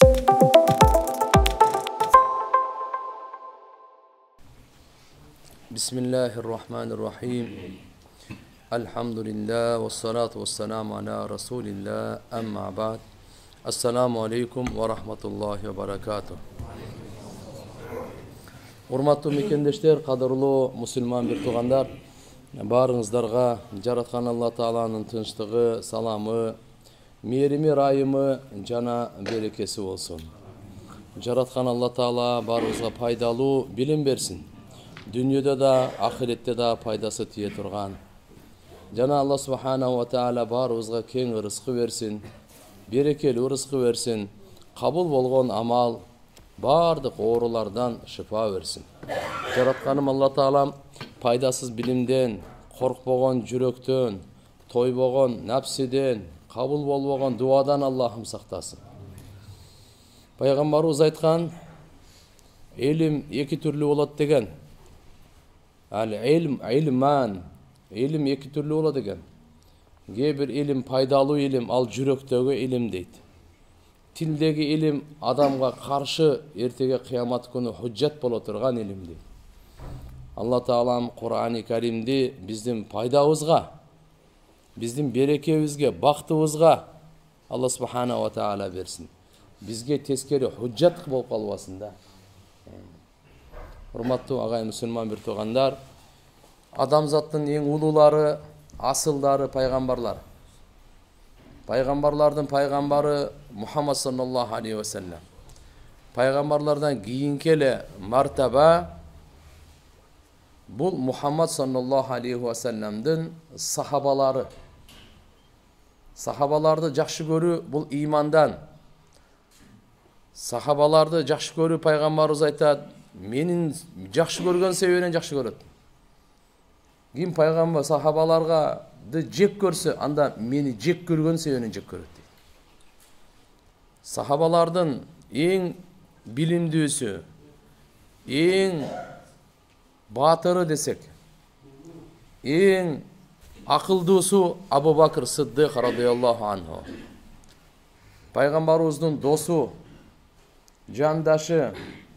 Bismillahirrahmanirrahim. Elhamdülillah ve salatu ve selamu ala Resulillah. Amma ba'd. Assalamu alaikum ve rahmatullahi ve barakatuh. Урматтуу мекендештер, кадырлуу мусулман бир туугандар, баарыңыздарга жараткан Алла Тааланын тынчтыгы, саламы, мээрими, райымы жана берекеси болсун. Жараткан Алла Таала баарыбызга пайдалуу билим берсин. Дүйнөдө да, ахиретте да пайдасы тие турган. Жана Алла Субханаху ва Таала баарыбызга кең ырыскы берсин, берекелүү ырыскы берсин, кабыл болгон амал, бардык оорулардан шифа берсин. Жаратканым Алла Таалам пайдасыз билимден, коркпогон жүрөктөн, тойбогон напсиден, кабыл болбогон дуадан Аллахым сактасын. Пайгамбарыбыз айткан, илим эки түрлүү болот деген. Илим эки түрлүү болот деген. Кээ бир илим пайдалуу илим, ал жүрөктөгү илим дейт. Тилдеги илим адамга каршы эртеге кыямат күнү худжат боло турган илим дейт. Алла Таалам Кур'ан-ы Каримди биздин пайдабызга, биздин берекебизге, бактыбызга Алла Субханаху ва Таала берсин. Бизге тескери худжат болуп калбасын да. Урматтуу агай мусулман бир туугандар, адамзаттын эң улуулары, асылдары пайгамбарлар. Пайгамбарлардын пайгамбары Мухаммад саллаллаху алейхи ва саллям. Пайгамбарлардан кийинки эле мартаба бул Мухаммад саллаллаху алейхи ва саллямдын сахабалары. Сахабаларды жакшы көрүү бул имандан. Сахабаларды жакшы көрүү пайгамбарыбыз айтат, менин жакшы көргөн себебинен жакшы көрөт. Ким пайгамбар сахабаларга жек көрсө, анда мени жек көргөн себебинен жек көрөт дейт. Сахабалардын эң билимдүүсү, эң баатыры десек, эң акылдуусу Абу Бакр Сиддык радыйаллаху анху. Пайгамбарыбыздын досу, жандашы.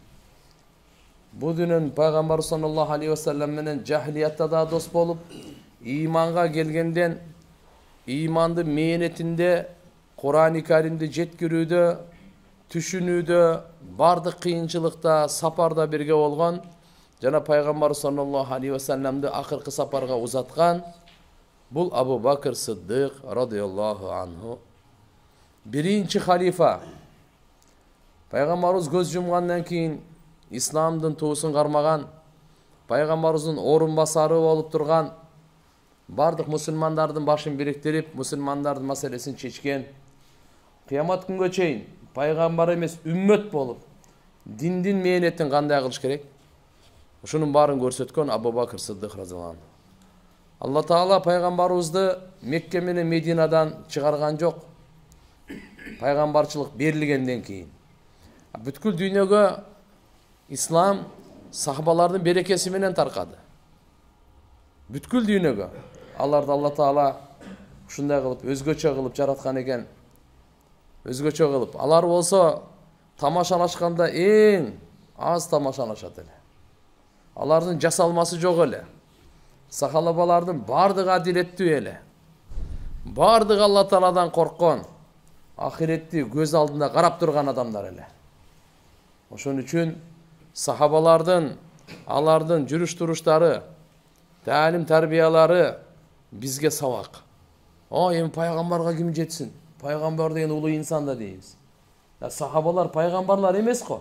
Бу дүнүн пайгамбар саллаллаху алейхи ва саллям менен жахилиятта да дос болуп, иманга келгенден иманды мээнетинде, Кур'ан-ы Каримди жеткирүүдө, түшүнүүдө, бардык кыйынчылыкта, сапарда бирге болгон, жана пайгамбар саллаллаху алейхи ва саллямды акыркы сапарга узаткан бул Абу Бакр Сиддык радыйаллаху анху. Биринчи халифа. Пайгамбарыбыз көз жумгандан кийин исламдын туусун кармаган, пайгамбарыбыздын орун басары болуп турган, бардык мусулмандардын башын бириктирип, мусулмандардын маселесин чечкен. Кыямат күнгө чейин пайгамбар эмес үммөт болуп, диндин мээнетин кандай кылыш керек? Ушунун баарын көрсөткөн Абу Бакр Сиддык радыйаллаху анху. Алла Таала пайгамбарыбызды Мекке менен Мединадан чыгарган жок. Пайгамбарчылык берилгенден кийин бүткүл дүйнөгө ислам сахабалардын берекеси менен таркады. Бүткүл дүйнөгө. Аларды Алла Таала ушундай кылып, өзгөчө кылып жараткан экен. Өзгөчө кылып. Алар болсо тамашалашканда эң аз тамашалашат эле. Алардын жасалмасы жок эле. Сахабалардын бардыгы адилеттүү эле. Бардыгы Алла Тааладан корккон, ахиретти көз алдында карап турган адамдар эле. Ошон үчүн сахабалардын, алардын жүрүш-туруштары, таалим тарбиялары бизге сабак. Эми пайгамбарга ким жетсин? Пайгамбар деген улуу инсан да дейбиз. Сахабалар пайгамбарлар эмес го.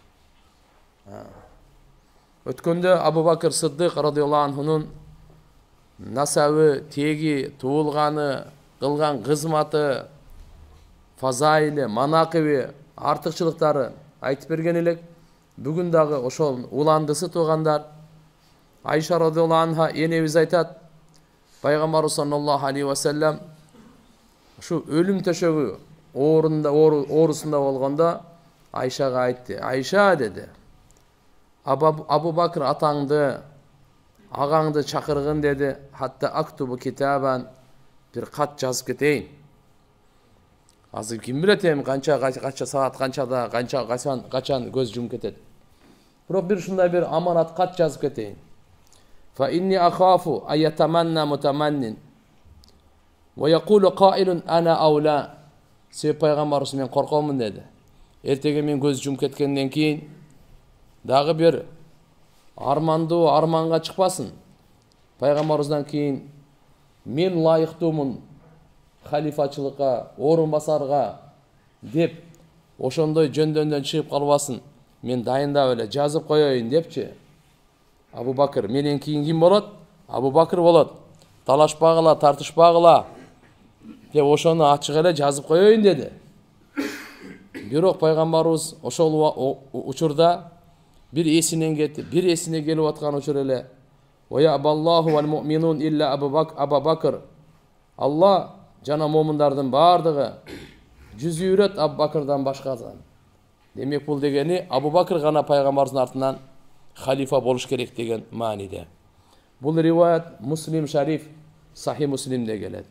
Өткөндө Абу Бакр Сиддык радыйаллаху анхунун насабы, теги, туулганы, кылган кызматы, фазайли, манакыби, артыкчылыктары айтып берген элек. Бүгүн дагы ошол уландысы туугандар. Айша радыйаллаху анха энебиз айтат, пайгамбар саллаллаху алейхи ва саллям ушу өлүм төшөгү оорусунда болгондо Айшага айтты. Айша деди, Абу Бакр атаңды, ағаңды чакыргын деди. Хатта актубу китабан, бир кат жазып кетейин. Азыр ким билет эми канча саат канчада качан көз жумуп кетет. Бирок бир ушундай бир аманат кат жазып кетейин. Fa inni akhafu ayatamanna mutamannin wa yaqulu qailun ana awla. Себеп пайгамбарыбыз мен коркомун деди. Эртеге мен көз жумуп кеткенден кийин дагы бир армандуу арманга чыкпасын. Пайгамбарыбыздан кийин мен лайыктуумун халифачылыкка, орун басарга деп ошондой жөндөндөн чыгып калбасын. Мен дайындап эле жазып коеюн депчи. Абу Бакыр менен кийин ким болот? Абу Бакыр болот. Талашпагыла, тартышпагыла деп ошону ачык эле жазып коеюн деди. Бирок пайгамбарыбыз ошол учурда бир эсинен кетип, бир эсине келип аткан учур эле. Ва абаллаху вал муъминун илля Абу Бакыр. Алла жана момундардын бардыгы жүзү үрөт Абу Бакырдан башкадан. Демек бул дегени Абу Бакыр гана пайгамбарыбыздын артынан халифа болуш керек деген мааниде. Бул риваят Муслим Шариф Сахи Муслимде келет.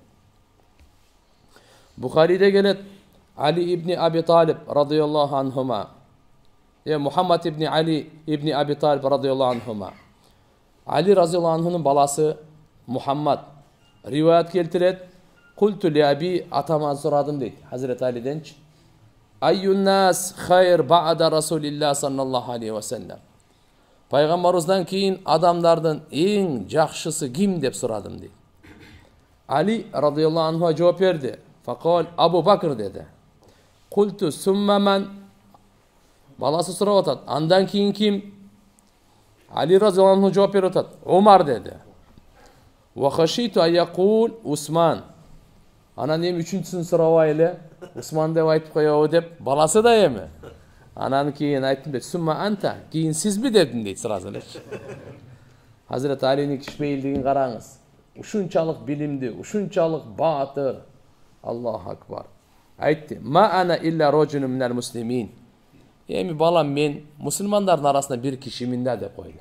Бухариде келет. Ali ibn Abi Talib radıyallahu anhuma. Muhammed ibn Ali ibn Abi Talib radıyallahu anhuma. Ali radıyallahu anh'ın balası Muhammed rivayet keltiret. Kultu li abi atama soradım deydi. Hazreti Ali'den. Ayyun nas hayr ba'da Rasulillah sallallahu aleyhi ve sellem. Peygamberimizden keyin adamlardan en жақшысы kim dep soradım deydi. Ali radıyallahu anh'a cevap verdi. Fakal Abu Bakr dedi. Kultu summaman. Balası sorab atat. Andan keyin kim? Ali radıyallahu anh cevap berip atat. Umar dedi. Ve khashitu an yaqul Usman. Anan em üçüncüsünü sorabaylı. Usman dep aytıp koyabı dep balası da emi. Anan keyin ayttım dedi. Summa anta. Keyin siz mi dedin deydi sırası ele. Hazreti Ali'nin kişmeyildiğini qarаңыз. Uşunçalık bilimdi, uşunçalık batır. Allahu akbar. Aytdı. Ma ana illa raculun minel muslimin. Emi balam men musulmanların arasında bir kişimin de koydu.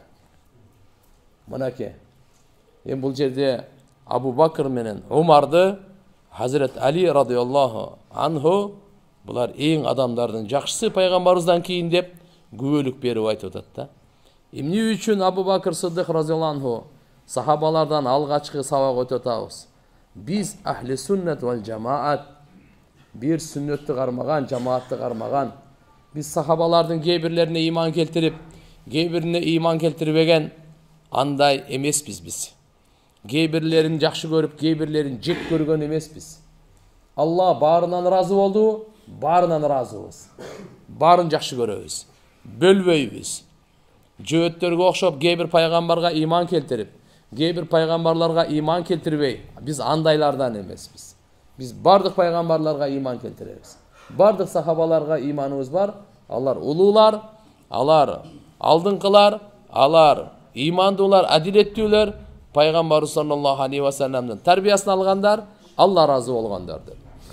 Mana ki. Bul jerde Abu Bakr menen Umar'dı. Hazret Ali radıyallahu anhu bular en adamlardan жақшысы пайгамбарыбыздан keyin dep gübölük berip aytıp atat da. Эмне үчүн Abu Bakr Sıddık radıyallahu anhu sahabalardan algaçkı sabak ötüp atабыз. Biz ahli sünnet vel cemaat bir sünnetli qarmagan, cemaatli qarmagan. Biz sahabalardan gebirlerine iman keltirip, gebirine iman keltiribegen anday emesbiz biz. Gebirlerin жақшы görüp, gebirlerin jek görgön emesbiz. Allah barынан razı oldu, barынан razыбыз. Bарын жақшы göröbüz. Bölböybüz. Jööttörgө okşop gebir paygambarga iman keltirip, gebir paygambarlarga iman keltiribey. Biz andaylardan emesbiz. Biz bardık paygambarlarga iman keltireriz. Bardık sahabalarga imanımız var. Alar ulular, alar aldınqılar, alar imandılar, adiletliler. Peygamber sallallahu aleyhi ve sellem'den terbiyesini alğanlar, Allah razı olğanlardır.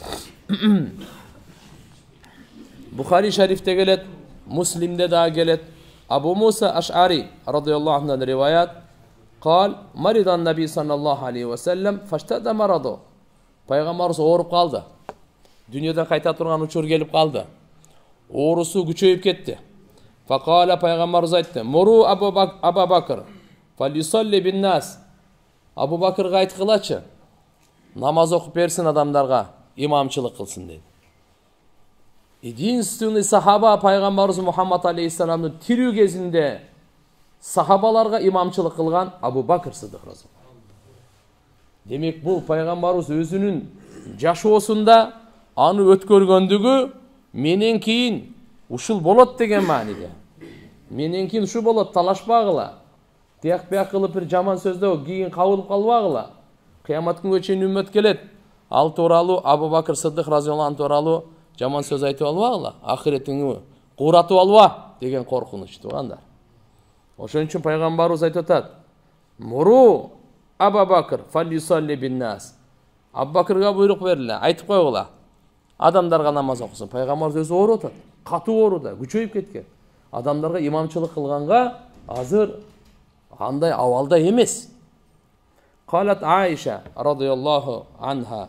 Bukhari Şerif'te gelet, Müslim'de daha gelet. Abu Musa Ash'ari radıyallahu anh'dan rivayet. Kal, maridan Nabi sallallahu aleyhi ve sellem faştada maradu. Peygamberimiz oğurup kaldı. Dünyadan kayta turgan uçur gelip kaldı. Oğrusu güçöyüp ketdi. Fakala Peygamberimiz aytdı. Muru Abu Bakr. Falyusalli bin nas. Abu Bakr'ga aytkılaçı. Namaz okup bersin adamlarga. İmamçılık kılsın dedi. Единственный sahaba Peygamberimiz Muhammed Aleyhisselam'ın tiriu gezinde sahabalarga imamçılık kılgan Abu Bakr Sıddık Rasulullah. Demek bu Peygamberimiz özünün jaşoosunda anı ötkörgöndügü menen keyin uşul bolot degen maanide. Menen keyin uşul bolot talaşpagıla. Tiyak kılıp bir jaman sözde keyin kabılıp kalbagıla. Kıyamat gününe çeyин ümmet kelet. Al toralı Abu Bakr Sıddık Rasulullah anh toralı jaman söz aytıp albagıla. Ahiretini quratıp alba degen korkunuç tuğanlar. Oşon üçün Peygamberimiz aytıp atat. Muru Abu Bakr falyusalli bin nas. Abu Bakr'ga buyruk berildi. Aytıp koygula. Adamlarga namaz okusun. Peygamberimiz özü oğru otat. Katı oğruda, güçöyüp ketken. Adamlarga imamçılık kılganga hazır андай авалда емес. Qalat Aisha radıyallahu anha.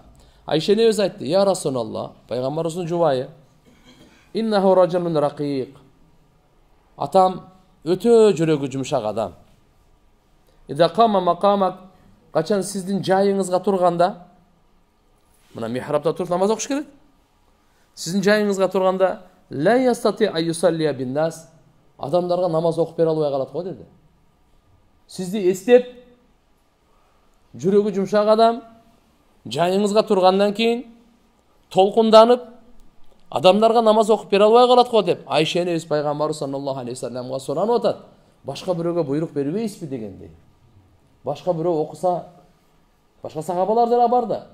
Ayşe enemiz aytdı: "Ya Rasulullah, Peygamberimizin jubayı, innehu raculun raqiq." Atam öte jüregi jumşak adam. İza qama maqamak, kaçan sizdin jayыңызга turganda, mına mihrapta turup namaz okuş gerek. Sizin jayыңызга turganda, la yastati ay yusalliya bin nas, adamlarga namaz okup bere alбай kalat go dedi. Sizdi estep, jüregi jumşak adam, jayыңызга turgandan keyin tolkundanıp, adamlarga namaz okup bere alбай kalat go dep, Ayşe enemiz Peygamber sallallahu aleyhi ve sellem'e soranıp atat. Başka biröge buyruk berбейсizби degende. Başka birö okusa, başka sahabalar da var da.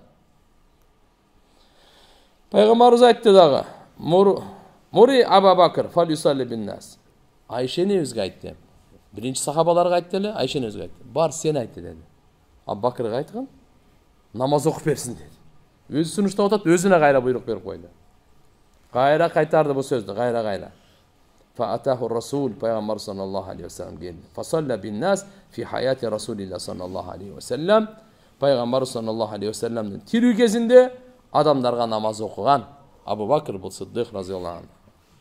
Peygamberimiz aytdı dağı: "Muri Abu Bakr fal yusalli bin nas." Ayşe enemiz aytdı. Birinci sahabalarga aytdı ele, Ayşe enemiz aytdı. "Bar sen aytdı" dedi. Abu Bakrga aytkan, namaz okup bersin dedi. Özü sunuşta otat, özüne gayra buyruk berip koydu. Gayra kaytardı bu sözdü, gayra. Fa'atahu Rasul, Peygamber sallallahu aleyhi ve sellem geldi. Fasalla bin nas fi hayati Resulillah sallallahu aleyhi ve sellem. Peygamber sallallahu aleyhi ve sellem'nin tiri gezinde adamlarga namaz okugan Abu Bakr bu Sıddık radıyallahu anh.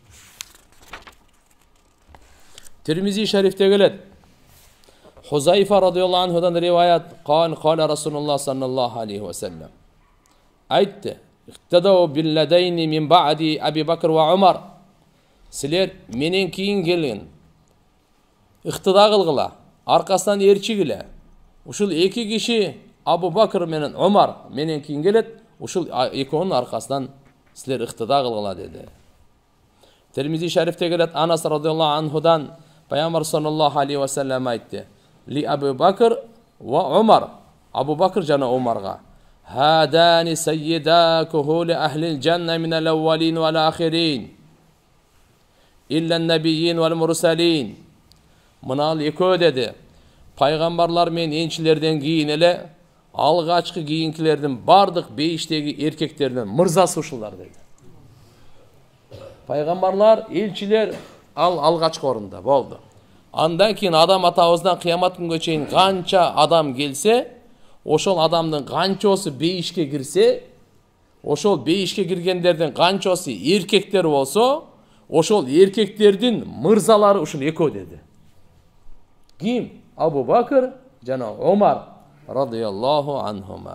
Tirmizi şerifte gelet. Huzayfa radıyallahu anhudan rivayet. Kâle Resulullah sallallahu aleyhi ve sellem. Aytti: "İhtedâv billedeyni min ba'di Abi Bakr ve Umar." Sizler menen keyin gelin. İhtida kılgıla, arkasından erçigile. Uşul iki kişi Abu Bakr menen Umar menen keyin gelet. Uşul ekonun arkasından sizler ihtida kılgıla dedi. Tirmizi şerifte gelet, Anas radıyallahu anhudan Peygamber sallallahu aleyhi ve sellem aytdı: "Li Abu Bakr ve Umar." Abu Bakr jana Umarga: "Hadani seyyida kuhuli ahlil cennet minel evvelin vel ahirin. İllen nebiyyin vel mursalin." Mınal ekö dedi. Peygamberler men ençilerden giyin ele, algaçkı giyinkilerden bardık beyişteki erkeklerden mırzası uşullar dedi. Peygamberler, elçiler algaçkı orunda boldu. Andan keyin adam atabızdan kıyamat gününe çeyin kança adam gelse, oşol adamdın kançosu beyişke girse, oşol beyişke girgenlerden kançosu erkekler olsa, oşol erkeklerden mırzaları uşul ekö dedi. Kim? Abu Bakr jana Umar radıyallahu anhuma.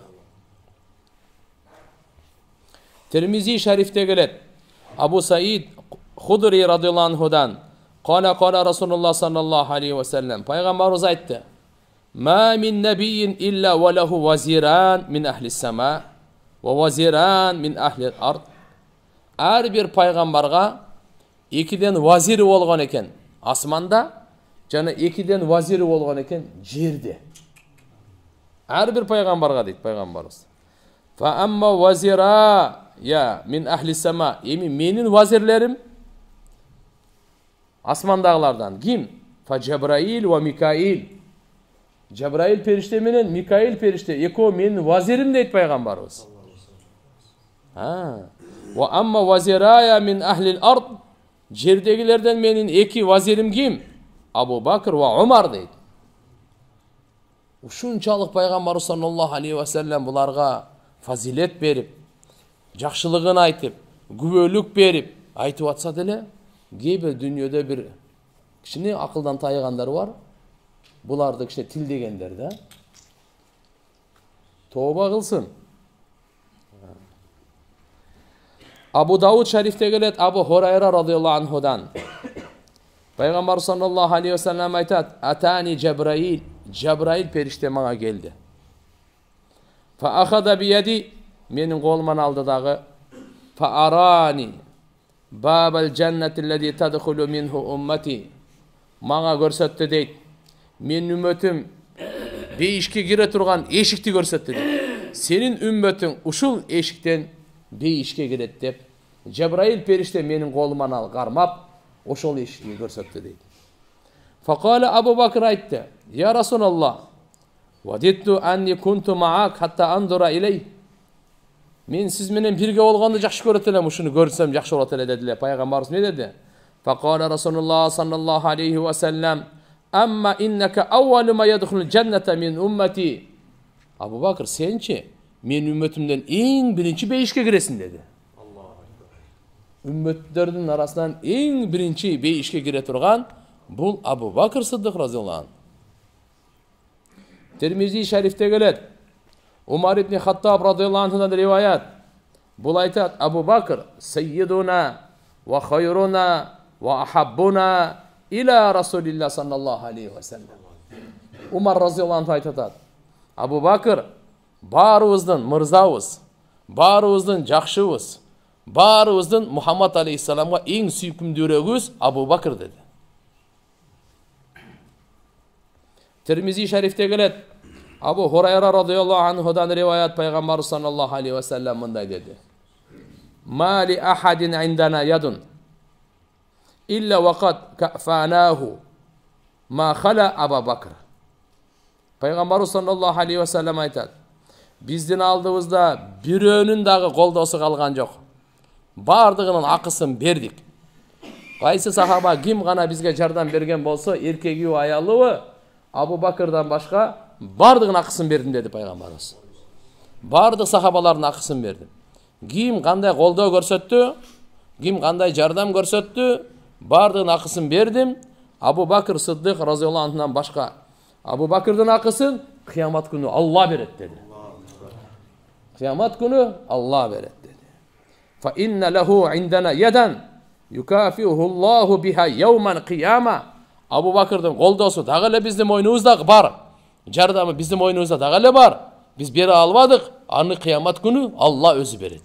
Tirmizi şerifte gelet. Abu Said Hudri radıyallahu anhudan Kâle Resulullah sallallahu aleyhi ve sellem. Peygamberimiz aytdı: "Ma min nebiyyin illa ve lehu vaziran min ahlis sema ve vaziran min ahlil ard." Her bir peygamberga ikiden vaziri olgan eken asmanda, jana ikiden vaziri olgan eken jerde. Her bir peygamberga deydi Peygamberimiz. Fa amma vazira ya min ahli sema, emi menin vazirlerim asmandagılardan kim? Fa Cebrail ve Mikail. Cebrail perişte menen Mikail perişte eko menin vazirim deydi Peygamberimiz. Ve amma vaziraya min ahlil ard, jerdegilerden menin eki vazirim kim? Abu Bakr ve Umar deydi. Uşunçalık Peygamber sallallahu aleyhi ve sellem bularga fazilet berip, jakşılığını aytıp, güvölük berip, aytıp atsa dele, gebe dünyada bir kişini akıldan tayıganlar var. Bular da kişine til degenler de. Tövbe kılsın. Abu Davud şerifte gelet, Abu Hurayra radıyallahu anhudan. Peygamber sallallahu aleyhi ve sellem aytat: "Atani Cebrail." Cebrail perişte bana geldi. Fa ahada bi yedi, menin kolumdan aldı dağı. Fa arani babal cennetillezî tedhulu minhu ummeti. Bana görsetti deyt. Men ümmetim beyişke gire turgan eşikti görsetti deyt. Senin ümmetin uşul eşikten beyişke giret dep. Cebrail perişte menin kolumdan al garmap, oşol eşikti görsetti deyt. Fakale Abu Bakr aytdı: "Ya Resulallah, vadittu anni kuntu ma'ak hatta andura ileyh." Men siz menen birge bolgandy jakşı göret elem, uşunu görsem jakşı bolat ele dediler. Peygamberimiz ne dedi? Fakale Resulullah sallallahu aleyhi ve sellem: "Amma inneke evvelu ma yedhulul cennete min ummeti." Abu Bakr, sençi мен үмметімден ең бірінші бейішке кіресің деді. Үмметтердің арасынан ең бірінші бейішке кіре тұрған бұл Абу Бакр Сыддық разиаллаху анху. Термизи шарифте келеді. Умар ибн Хаттаб разиаллаху анхудан риваят. Бұл айтады: Абу Бакр саййидуна ва хайруна ва ахаббуна иля Расулилла саллаллаху алейхи ва саллям. Умар разиаллаху анху айтады: Абу Бакр барыбыздың мырзабыз, барыбыздың жақшыбыз, барыбыздың Мұхаммад алейхиссаламға ең сүйкімдірегіміз Абу Бакр деді. Термизи шарифте келеді. Абу Хурайра радиаллаху анхудан риваят, пайғамбар саллаллаху алейхи ва саллям мындай деді: Ма ли ахадин индана ядун илля вақад кафанаху ма хала Абу Бакр. Пайғамбар саллаллаху алейхи ва саллям айтады: Біздің алдымызда біреуінің дағы қолдаусы қалған жоқ. Бардығының ақысын бердік. Қайсы сахаба кім ғана бізге жардам берген болса, еркегі аялы Абу Бакрдан башқа бардығын ақысын бердім деді пайғамбарымыз. Бардық сахабалардың ақысын бердім. Кім қандай қолдау көрсетті, кім қандай жардам көрсетті, бардығын ақысын бердім. Абу Бакр Сыддық разиаллаху анхудан башқа. Абу Бакрдың ақысын қиямат күні Алла береді деді. Қиямат күні Алла береді деді. Фа инна лаху индана ядан юкафиуху Аллаху биха яуман қияма. Абу Бакрдың қолдаусы дағылы біздің мойнымызда бар. Жардамы біздің мойнымызда дағылы бар. Біз бере албадық, аны қиямат күні Алла өзі береді.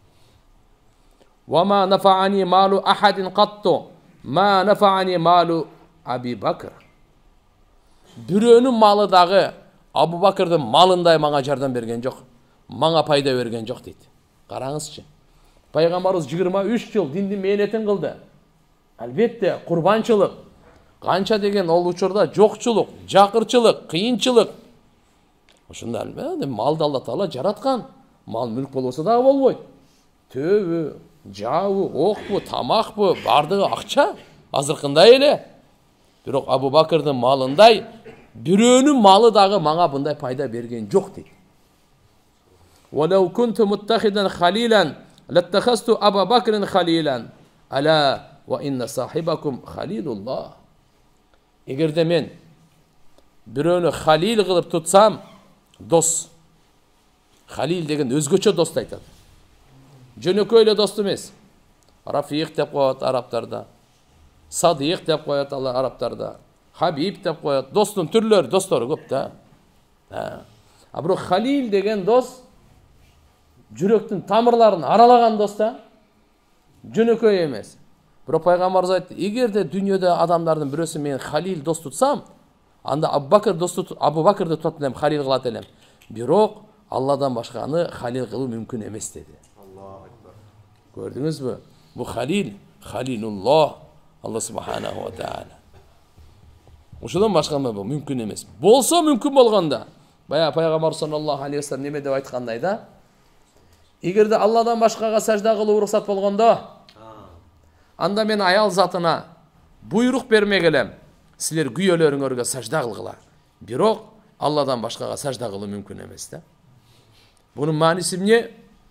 Ва ма нафаани малу ахадин қатту ма нафаани малу Аби Бакр. Біреуінің малы дағы Абу Бакрдың малындай маңа жардам берген жоқ, маңа пайда берген жоқ дейді. Қараңызшы. Пайғамбарымыз 23 жыл динді мейнетін қылды. Әлбетте, құрбаншылық, қанша деген ол учурда жоқшылық, жақырчылық, қиыншылық. Ошында әлбетте малды Алла Таала жаратқан. Мал мүлк болса да болбойды. Төбі, жауы, оқпы, тамақпы, бардығы ақша, азырқындай еле. Бирок Абу Бакрдың малындай біреуінің малы дағы маңа бұндай пайда берген жоқ дейді. وَلَوْ كُنْتُ مُتَّخِذًا خَلِيلًا لَاتَّخَذْتُ أَبَا بَكْرٍ خَلِيلًا أَلَا وَإِنَّ صَاحِبَكُمْ خَلِيلُ اللَّهِ. Егер де мен біреуіні халил қылып тұтсам, дос. Халил деген өзгөчө дос айтады. Жөнөкөйлө дос емес. Рафиқ деп қояды арабтарда. Садиқ деп қояды арабтарда. Хабиб деп қояды. Достың түрлері, достары көп та. Бирок халил деген дос жүректің тамырларын аралаған дос та. Жөнөкөй емес. Бирок пайгамбарыбыз айтты: егер де дүниеде адамдардың бирөөсү мен халил дос тұтсам, анда Абу Бакрды тұтатын элем, халил кылат элем. Бирок Алладан башканы халил кылуу мүмкүн емес деді. Көрдіңіз бі? Бұл халил, халилуллах, Алла субханаху ва таала. Ошодан башканы бұл мүмкүн емес. Болса мүмкүн болгонда, бая пайгамбар саллаллаху алейхи ва саллям неме деп айткандай да? Егер де Алладан башкага сажда кылуу уруксат болгондо, анда мен аял затына буйрук бермек элем. Силер күйөлөрүңөргө сажда кылгыла. Бирок Алладан башкага сажда кылуу мүмкүн емес да. Бунун мааниси эмне?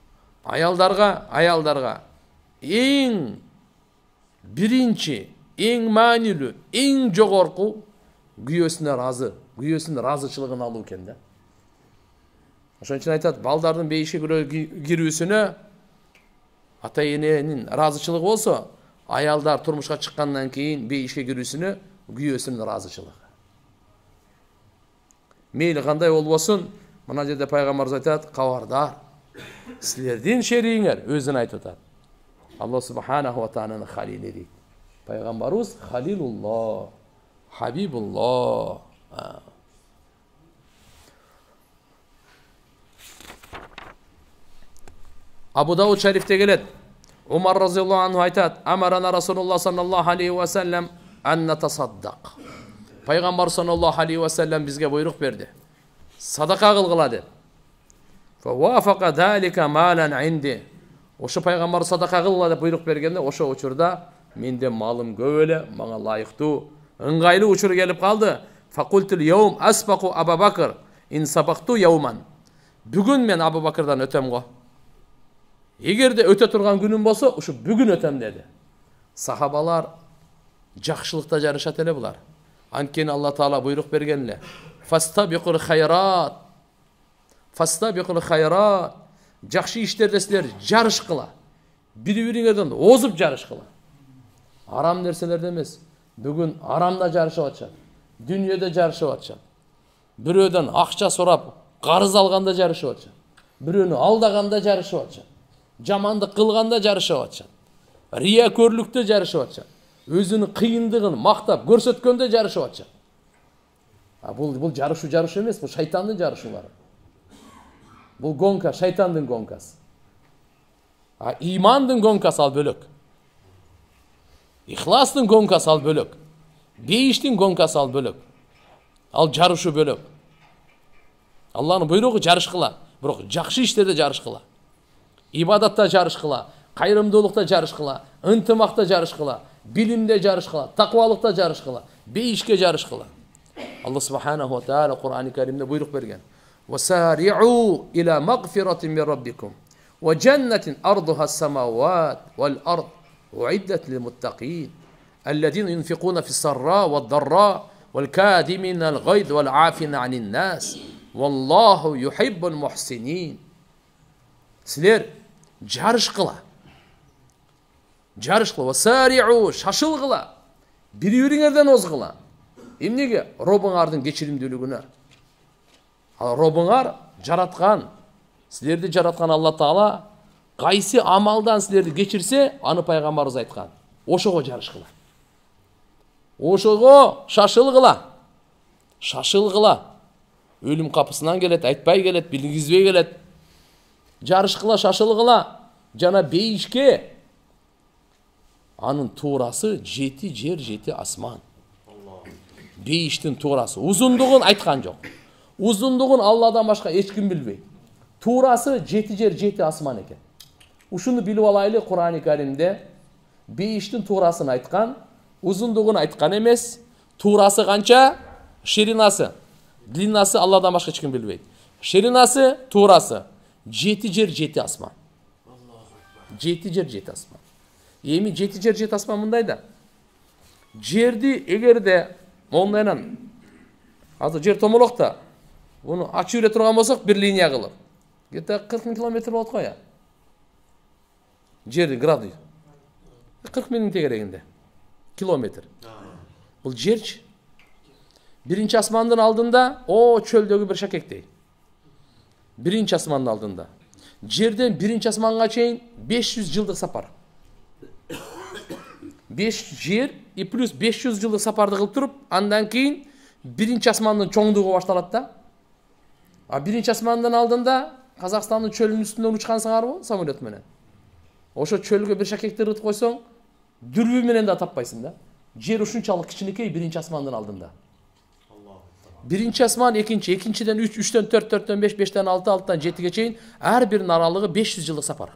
Аялдарга эң биринчи, эң маанилүү, эң жогорку күйөөсүнө разы, күйөөсүнүн разычылыгын алуу экен да. Ошон үчүн айтат, балдардын бейишке кирүүсүнө ата эненин разычылыгы болсо, аялдар турмушка чыккандан кийин бейишке кирүүсүнө күйөөсүнүн разычылыгы. Мейли кандай болбосун, мына жерде пайгамбарыбыз айтат: кабардар, силердин шериңер өзүн айтып атат. Алла субханаху ва тааланын халили дейт. Пайгамбарыбыз халилуллах, хабибуллах. Абу Дауд шарифте келет. Умар разияллаху анху айтат: амарана Расулуллах саллаллаху алейхи ва саллям ан натасаддак. Пайгамбар саллаллаху алейхи ва саллям бизге буйрук берди. Садака кылгыла деп. Фа вафака залика малан инди. Ошо пайгамбар садака кылгыла деп буйрук бергенде, ошо учурда менде малым көп эле, мага лайыктуу, ыңгайлуу учур келип калды. Фа култул яум асбаку Абу Бакр ин сабакту яуман. Бүгүн мен Абу Бакырдан өтөм го. Эгерде өтө турган күнүм болсо, ушу бүгүн өтөм деди. Сахабалар жакшылыкта жарышат эле булар. Анткени Алла Таала буйрук берген эле. Фастабиқул хайрат. Фастабиқул хайрат. Жакшы иштерде силер жарышкыла. Бири-бириңерден озуп жарышкыла. Арам нерселерде эмес. Бүгүн арамда жарышып атышат. Дүйнөдө жарышып атышат. Бирөөдөн акча сурап, карыз алганда жарышып атышат. Бирөөнү алдаганда жарышып атышат. Жамандык кылганда жарышып атышат. Риякөрлүктө жарышып атышат. Өзүнүн кыйындыгын мактап көрсөткөндө жарышып атышат. Бул жарыш эмес, бул шайтандын жарышуулары. Бул гонка, шайтандын гонкасы. Имандын гонкасы ал бөлөк. Ихластын гонкасы ал бөлөк. Бейиштин гонкасы ал бөлөк. Ал жарышы бөлөк. Алланын буйругу жарышкыла, бирок жакшы иштерде жарышкыла. Ибадатта жарышкыла, кайрымдуулукта жарышкыла, ынтымакта жарышкыла, билимде жарышкыла, таквалыкта жарышкыла, бейишке жарышкыла. Алла субханаху ва тааля Кур'ан-ы Каримде буйрук берген. وَسَارِعُوا إِلَى مَغْفِرَةٍ مِّن رَبِّكُمْ وَجَنَّةٍ أَرْضُهَا السَّمَاوَاتُ وَالْأَرْضُ أُعِدَّتْ لِلْمُتَّقِينَ الَّذِينَ يُنْفِقُونَ فِي السَّرَّاءِ وَالضَّرَّاءِ وَالْكَاظِمِينَ الْغَيْظَ وَالْعَافِينَ عَنِ النَّاسِ وَاللَّهُ يُحِبُّ الْمُحْسِنِينَ. Силер жарышкыла. Жарышкыла. وَسَارِعُوا шашылгыла. Бири-бириңерден озгыла. Эмнеге? Робуңардын кечиримдүүлүгүнө. Робуңар жараткан, силерди жараткан Алла Таала кайсы амалдан силерди кечирсе, аны пайгамбарыбыз айткан. Ошого жарышкыла. Ошого шашылгыла. Шашылгыла. Өлүм капысынан келет, айтпай келет, билгизбей келет. Жарышкыла, шашылгыла. Жана бейишке анын туурасы 7 жер, 7 асман. Бейиштин туурасы. Узундугун айткан жок. Узундугун Алладан башка эч ким билбейт. Туурасы 7 жер, 7 асман экен. Ушуну билип алайлы, Кур'ан-ы Каримде бейиштин туурасын айткан, узундугун айткан эмес. Туурасы канча? Ширинасы, длинасы Алладан башка эч ким билбейт. Ширинасы, туурасы 7 жер, 7 асман. 7 жер, 7 асман. Эми 7 жер, 7 асман мындай да. Жерди эгерде мондайнан азыр жер томолокта буну ачып бере турган болсок, бир линия кылып, где-то 40 километр болот го я. Жерди градус 40 000 тегерегинде километр. Бул жерчи. Биринчи асмандын алдында чөлдөгү бир шакектей. Биринчи асмандын алдында. Жерден биринчи асманга чейин 500 жылдык сапар. 5 жер и плюс 500 жылдык сапарды кылып туруп, андан кийин биринчи асмандын чоңдугу башталат да. Биринчи асмандын алдында Казакстандын чөлүнүн үстүнөн учкансыңарбы самолет менен? Ошо чөлгө бир шакекти ыргытып койсоң, дүрбү менен да таппайсың да. Жер ушунчалык кичинекей биринчи асмандын алдында. Биринчи асман, экинчиден 3, 3төн 4, 4төн 5, 5тен 6, 6тан 7ге чейин ар биринин аралыгы 500 жылдык сапар.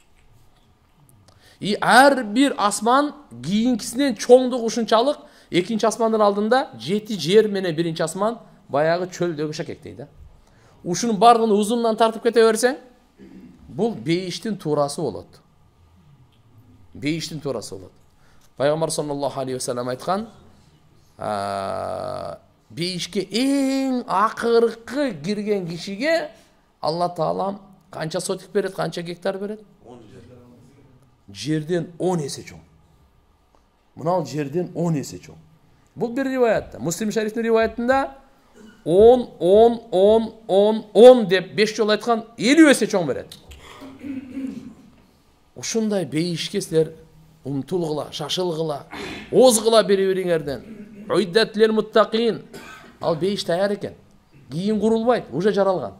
И ар бир асман кийинкисинен чоңдугу ушунчалык, экинчи асмандын алдында 7 жер менен биринчи асман баягы чөлдөгү шакектей да. Ушунун бардыгын узунунан тартып кете берсең, бул бейиштин туурасы болот. Бейиштин туурасы болот. Пайгамбар саллаллаху алейхи ва саллям айткан, бейишке эң акыркы кирген кишиге Алла Таалам канча сотик берет, канча гектар берет? 10 жер. Жерден 10 эсе чоң. Мынау жерден 10 эсе чоң. Бул бир риваятта. Муслим шарифтин риваятында 10 деп 5 жолу айткан 50 эсе чоң берет. Ушундай бейишке силер умтулгыла, шашылгыла, озгыла бири-бириңерден. Уиддатлил муттакин. Ал бейиш таяр экен. Кийин курулбайт, уже жаралган.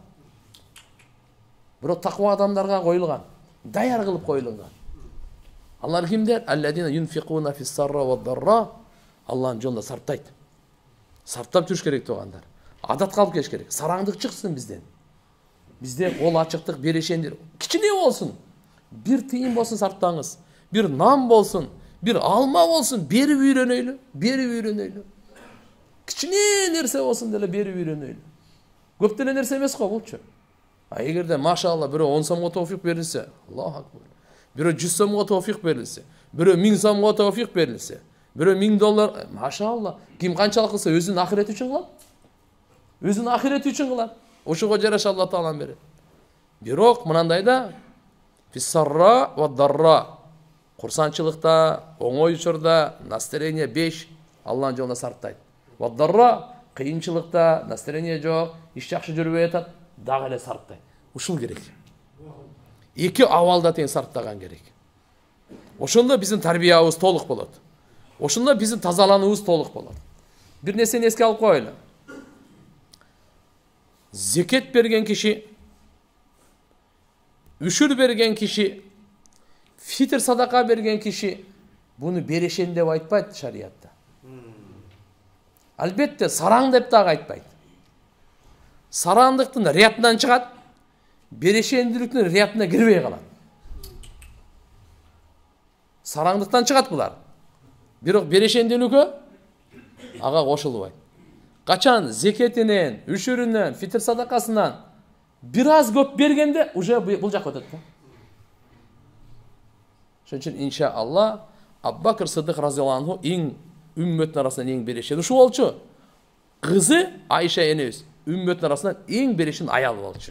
Бирок таква адамдарга коюлган, даяр кылып коюлган. Алар кимдер? Алладина юнфикуна фис-сарра вад-дарра. Алланын жолунда сарптайт. Сарптап туруш керек тугандар. Адат калып келиш керек. Сараңдык чыксын бизден. Бизде кол ачыктык, берешендир. Кичине болсун. Бир тыйын болсун сарптаңыз. Бир нан болсун, бир алма болсун, берип үйрөнөйлү. Кичине нерсе болсун деле берип үйрөнөйлү. Көп деле нерсе эмес го булчу. Эгерде машалла бирөө 10 сомго товфик берилсе, Аллаху акбар. Бирөө 100 сомго товфик берилсе, бирөө 1000 сомго товфик берилсе, бирөө 1000 доллар, машалла. Ким канчалык кылса өзүнүн ахирети үчүн кылат. Өзүнүн ахирети үчүн кылат. Ошого жараша Алла Таала берет. Бирок мынандайда фиссарра ва дарра. Курсанчылыкта, оңой учурда настроение 5 Алланын жолуна сарптайт. Ва дарра кыйынчылыкта настроение жок, иш жакшы жүрбөй атат, дагы эле сарптайт. Ушул керек. Эки абалда тең сарптаган керек. Ошондо биздин тарбиябыз толук болот. Ошондо биздин тазалануубуз толук болот. Бир нерсени эске алып коелу. Зекет берген киши, үшүр берген киши, фитр садака берген киши буну берешен деп айтпайт шариятта. Албетте сараң деп дагы айтпайт. Сарандыктын риятынан чыгат, берешендүүлүктүн риятына кирбей калат. Сараңдыктан чыгат булар. Бирок берешендүүлүккө ага кошулбайт. Качан зекетинен, үшүрүнөн, фитр садакасынан бир аз көп бергенде уже бул жакка өтөт да. Ошон үчүн иншаалла Абу Бакр Сыддык разияллаху анху эң үммөттүн арасынан эң берешен ушу болчу. Кызы Айша энебиз үммөттүн арасынан эң берешен аял болчу.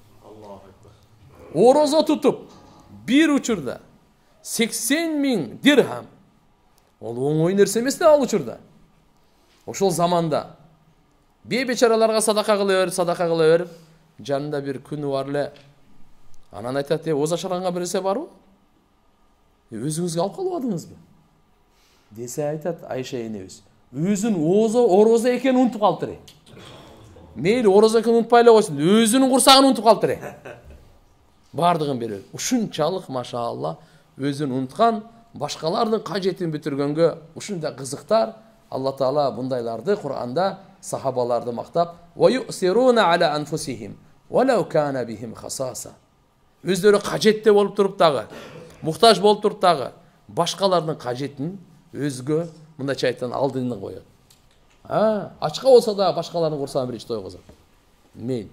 Орозо тутуп бир учурда 80.000 дирхам. Ол оңой нерсе эмес да ал учурда. Ошол заманда бечараларга садака кыла берип, жанында бир күнү бар эле. Анан айтат, "Ооза шаранга берсе барбы? Өзүңүзгө алып калбадыңызбы?" Десе айтат Айша энебиз, "Өзүн орозо экенин унутуп калыптыр. Мейли орозо экенин унутпай эле койсун, өзүнүн курсагын унутуп калыптыр." Бардыгын берет. Ушунчалык машаалла өзүн унуткан, башкалардын кажетин бүтүргөнгө ушундай кызыктар. Алла Таала бундайларды Кур'анда сахабаларды мактап, "Ва юсируна ала анфусихим, валау кана бихим хасаса." Өздөрү кажетте болуп туруп дагы, муктаж болуп туруп дагы, башкалардын кажетин өзгө мындайча айтканда алдына коёт. Ачка болсо да башкалардын курсагын биринчи тойгузат. Мейли.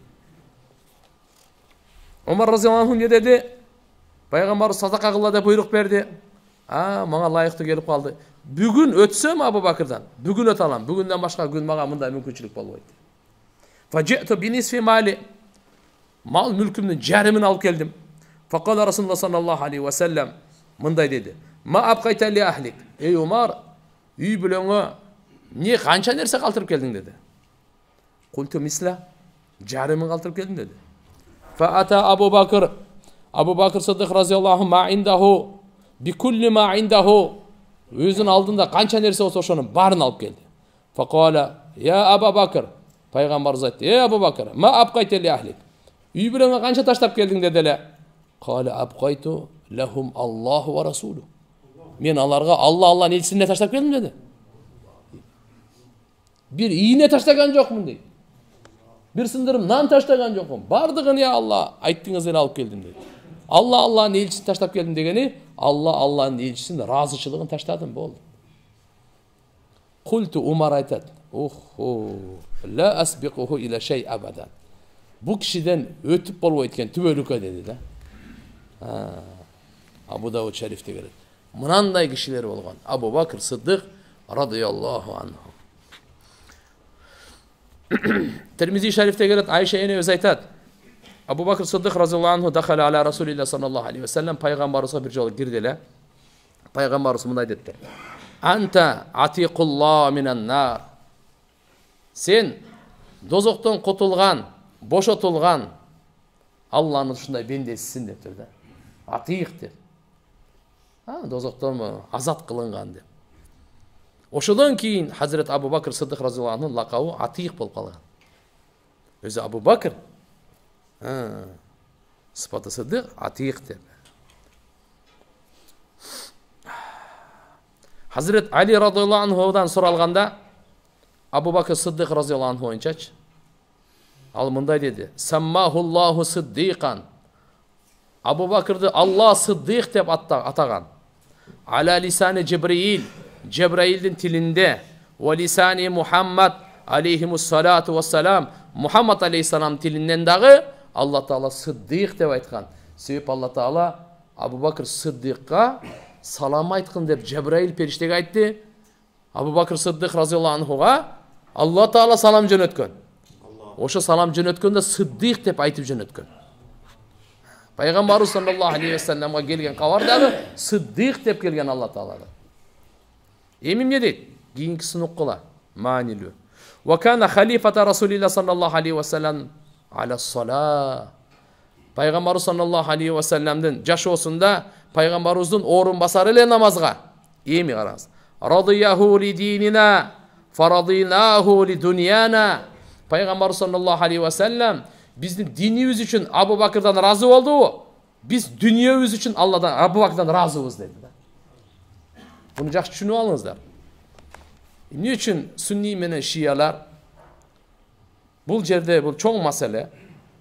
Омар разияллаху анху не деди? Пайгамбар садака кылла деп буйрук берди. Мага лайыктуу келип калды. Бүгүн өтсөм Абу Бакырдан, бүгүн өтө алам. Бүгүндөн башка күн мага мындай мүмкүнчүлүк болбойт. Фажи'ту бинисфи мали. Мал мүлкүмдүн жарымын алып келдим. Факала Расулуллах саллаллаху алейхи ва саллям мындай деди. Ма абкайта ли ахлик. Эй Умар, үй бүлөңө не канча нерсе калтырып келдиң деди. Култу мисла, жарымын калтырып келдим деди. Фаата Абу Бакр Сыддык разияллаху ма индаху бикулли ма индаху. Өзүнүн алдында канча нерсе болсо ошонун баарын алып келди. Факала я Абу Бакр. Пайгамбар айтты, "Эй Абу Бакр, ма абкайта ли ахлик." Үй бүлөңө канча таштап келдиң деди эле. Кала абкайту лахум Аллаху ва расулу. Мен аларга Алланын элчисине таштап келдим деди. Бир ийне таштаган жокмун дейт. Бир сындырым нан таштаган жокмун. Бардыгын я Алла айттыңыз эле алып келдим деди. Алланын элчисин таштап келдим дегени, Алланын элчисинин ыраазычылыгын таштадым болду. Култу Умар айтат, ла асбикуху иля шей абадан. Бу кишиден өтүп болбойт экен түбөлүккө деди да. Абу Дауд шарифте келет. Мынандай кишилер болгон. Абу Бакр Сыддык радияллаху анху. Термизи шарифте келет, Айша энебиз айтат. Абу Бакр Сыддык разияллаху анху дахала аля Расулилlah саллаллаху алейхи ва саллям пайгамбарыбызга бир жолу кирди эле. Пайгамбарыбыз мындай депти. Анта атиқулла минан нар. Сен дозоктон кутулган, бошотулган Алланын ушундай бендесисиң дептир да. Атиq деп. Дозоктон азат кылынган деп. Ошодон кийин Хазрет Абу Бакр Сыддык разияллаху анхунун лакабы Атиq болуп калган. Өзү Абу Бакр сыпаты Сыддык Атиq деп. Хазрет Али радияллаху анхудан суралганда Абу Бакр Сыддык разияллаху анху боюнчачы ал мындай деди. Саммахуллаху Сыддикан. Абу Бакрды Алла Сыддык деп атаган. Аля лисани Джибраил. Джибраилдин тилинде. Ва лисани Мухаммад алейхимуссалату вассалам. Мухаммад алейхиссалам тилинен дагы Алла Таала Сыддиқ деп айтқан. Себеп Алла Таала Абу Бакр Сыддиққа салам айтқын деп Жабраил періштеге айтты. Абу Бакр Сыддиқ разияллаху анхуға Алла Таала салам жөнөткөн. Ошо салам жөнөткөндө Сыддиқ деп айтып жөнөткөн. Пайгамбарыбыз саллаллаху алейхи ва салламга келген кабардагы Сыддиқ деп келген Алла Таалага. Эми эмне дейт? Кийинкисин уккула. Маанилүү. Ва кана халифата Расулилла саллаллаху алейхи ва саллам аля сала. Пайгамбарыбыз саллаллаху алейхи ва салламдын жашоосунда пайгамбарыбыздын орун басары эле намазга. Эми караңыз. Радияху ли динина, фарадинаху ли дуньяна. Пайгамбар саллаллаху алейхи ва саллам биздин динибиз үчүн Абу Бакырдан разы болду. Биз дүниябыз үчүн Алладан Абу Бакырдан разыбыз деди да. Буну жакшы түшүнүп алыңыздар. Эмне үчүн сунни менен шиялар бул жерде бул чоң маселе.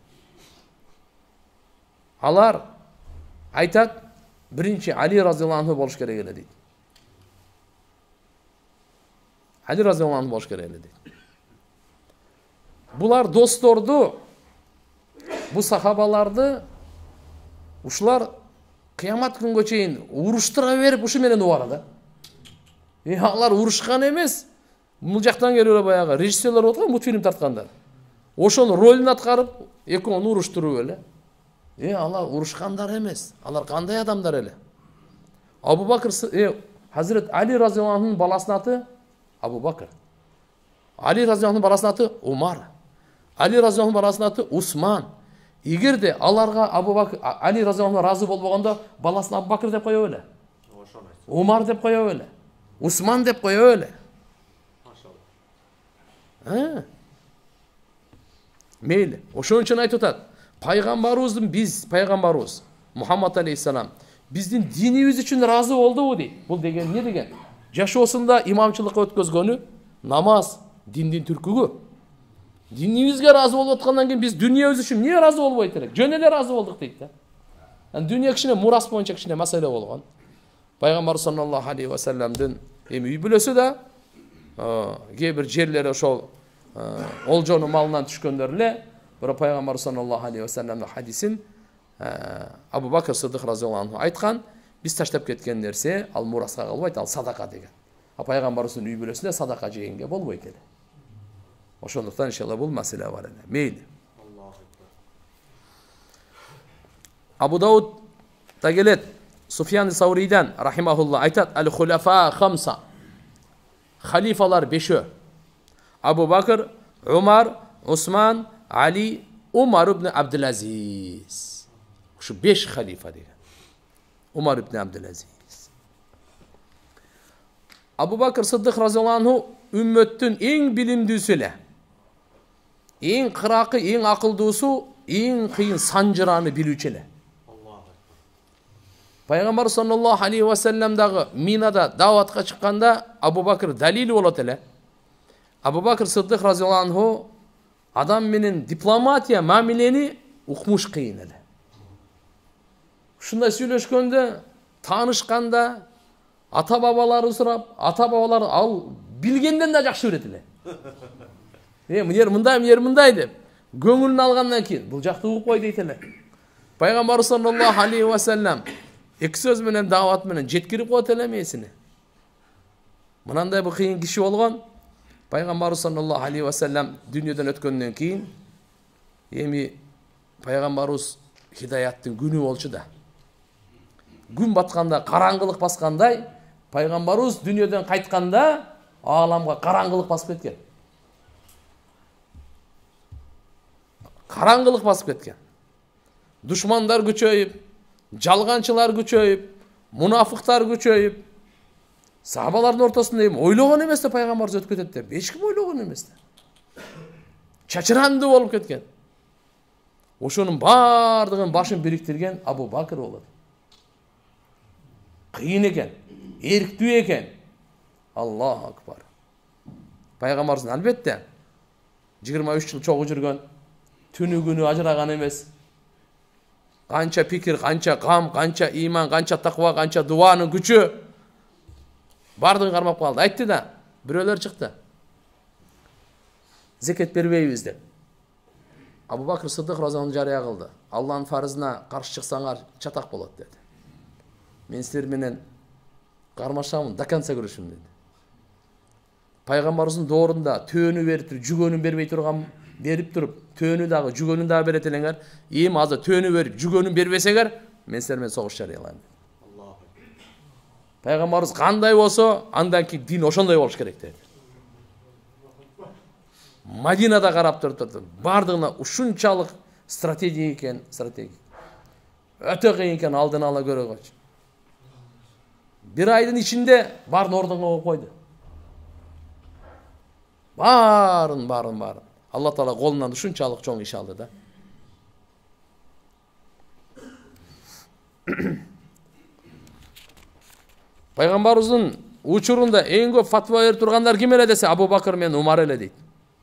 Алар айтат, биринчи Али разияллаху анху болуш керек эле дейт. Али разияллаху анху болуш керек эле дейт. Булар досторду, бу сахабаларды ушулар кыямат күнгө чейин уруштура берип ушу менен убара да. Алар урушкан эмес. Бул жактан келип баягы режиссерлер отурган мультфильм тарткандар. Ошонун ролун аткарып, экөөнү уруштуруп эле. Алар урушкандар эмес. Алар кандай адамдар эле? Абу Бакр, Хазрет Али разияллаху анхунун баласынын аты Абу Бакр. Али разияллаху анхунун баласынын аты Умар. Али разияллаху анхунун баласынын аты Усман. Эгерде аларга Абу Бакр, Али разияллаху анху разы болбогондо баласын Абу Бакр деп коёбу эле. Умар деп коёбу эле. Усман деп коёбу эле. Мейли. Ошон үчүн айтып атат. Пайгамбарыбыз Мухаммад алейхиссалам биздин динибиз үчүн разы болдубу дейт. Бул деген эмне деген? Жашоосунда имамчылыкка өткөзгөнү намаз, диндин түркүгү. Динибизге разы болуп аткандан кийин биз дүниябыз үчүн эмне разы болбойт элек? Жөн эле разы болдук дейт да. Дүние кичине мурас боюнча кичине маселе болгон. Пайгамбар саллаллаху алейхи ва салламдын эми үй бүлөсү да кээ бир жерлери ошол олжонун малынан түшкөндөр эле. Бирок Пайгамбар саллаллаху алейхи ва салламдын хадисин Абу Бакр Сыддык разияллаху анху айткан, биз таштап кеткен нерсе ал мураска калбайт, ал садака деген. Пайгамбарыбыздын үй бүлөсүндө садака жегенге болбойт эле. Ошондуктан иншалла бул маселе бар эле. Мейли. Абу Дауд да келет, Суфьян Саурийдан рахимахулла айтат: "Ал-хулафа хамса." Халифалар 5. Абу Бакр, Умар, Усман, Али, Умар ибн Абдул-Азиз. Ушу 5 халифа деген. Умар ибн Абдул-Азиз. Абу Бакр Сыддык разияллаху анху үммөттүн эң билимдүүсү эле. Эң кыракы, эң акылдуусу, эң кыйын санжыраны билүүчү эле. Пайгамбар саллаллаху алейхи ва салламдагы Минада даватка чыкканда Абу Бакр далили болот эле. Абу Бакр Сыддык разияллаху анху адам менен дипломатия, мамилени укмуш кыйын эле. Ушундай сүйлөшкөндө, таанышканда, ата бабалары сурап, ата бабалар ал билгенден да жакшы билет эле. Мынер мындай деп көңүлүн алгандан кийин бул жакты угуп кой дейт эле. Пайгамбар саллаллаху алейхи ва саллам эки сөз менен дават менен жеткирип коет эле месини. Мынандай бул кыйын киши болгон. Пайгамбар саллаллаху алейхи ва саллам дүйнөдөн өткөндөн кийин эми пайгамбарыбыз хидаяттын күнү болчу да. Күн батканда караңгылык баскандай, пайгамбарыбыз дүйнөдөн кайтканда ааламга караңгылык басып кеткен. Караңгылык басып кеткен. Душмандар күчөйүп, жалганчылар күчөйүп, мунафыктар күчөйүп, сахабалардын ортосунда эми ойлогон эмес да пайгамбарыбыз өтүп кетет деп, эч ким ойлогон эмес да. Чачыранды болуп кеткен. Ошонун бардыгын башын бириктирген Абу Бакр болот. Кыйын экен, эрктүү экен. Аллаху акбар. Пайгамбарыбыз албетте 23 жыл чогуу жүргөн, түнү күнү ажыраган эмес. Канча пикир, канча кам, канча иман, канча таква, канча дуанын күчү бардыгын кармап калды. Айтты да, бирөөлөр чыкты. Зекет бербейбиз деп. Абу Бакр Сыддык разияллаху жарыя кылды. Алланын фарызына каршы чыксаңар чатак болот деди. Мен силер менен кармашамын, до конца күрөшөм деди. Пайгамбарыбыздын доорунда төөнү берип туруп, жүгөнүн бербей турган берип туруп, төөнү дагы, жүгөнүн дагы берет элеңер. Эми азыр төөнү берип, жүгөнүн бербесеңер, мен силер менен согуш жарыялайм. Пайгамбарыбыз кандай болсо, андан кийин дин ошондой болуш керек деди. Мадинада карап турду. Бардыгына ушунчалык стратегия экен, өтө кыйын экен алдын ала көрөгөчү. Bir айдын ичинде баарын ордунга коюп койду. Баарын. Алла Таала колунан ушунчалык чоң иш алды да. Пайгамбарыбыздын учурунда эң көп фатва берип тургандар ким эле десе, Абу Бакр менен Умар эле дейт.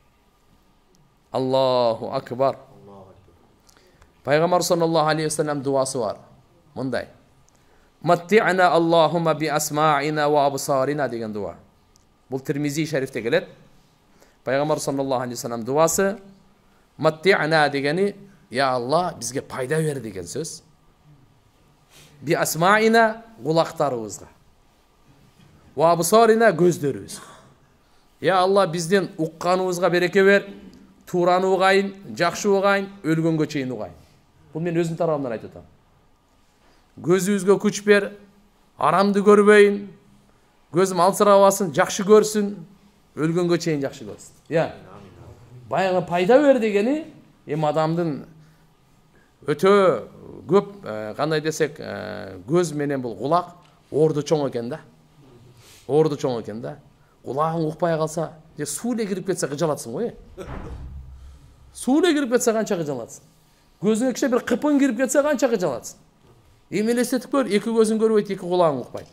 Аллаху акбар. Пайгамбар саллаллаху алейхи ва саллям дуасы бар. Мындай: Матти'на Аллахумма би асма'ина ва абсарина деген дуа. Бул Тирмизи шарифте келет. Пайгамбар саллаллаху алейхи ва саллям дуасы Матти'на дегени, я Алла, бизге пайда бер деген сөз. Би асма'ина кулактарыбызга. Ва абсарина көздөрүбүзгө. Я Алла, бизден укканыбызга береке бер. Тураны угайын, жакшы угайын, өлгөнгө чейин угайын. Бул мен өзүм тарабымдан айтып атам. Көзүбүзгө күч бер, арамды көрбөйүн, көзүм алсырабасын, жакшы көрсүн, өлгөнгө чейин жакшы көрсүн. Я. Баягы пайда бер дегени, адамдын өтө көп, кандай десек, көз менен бул кулак орду чоң экен да. Орду чоң экен да. Кулагың укпай калса, суу эле кирип кетсе кыжалатсың го. Суу эле кирип кетсе канча кыжалатсың. Көзүңө киче бир кыпың кирип кетсе канча кыжалатсың. Эми элестетип көр, эки көзүң көрбөйт, эки кулагың укпайт.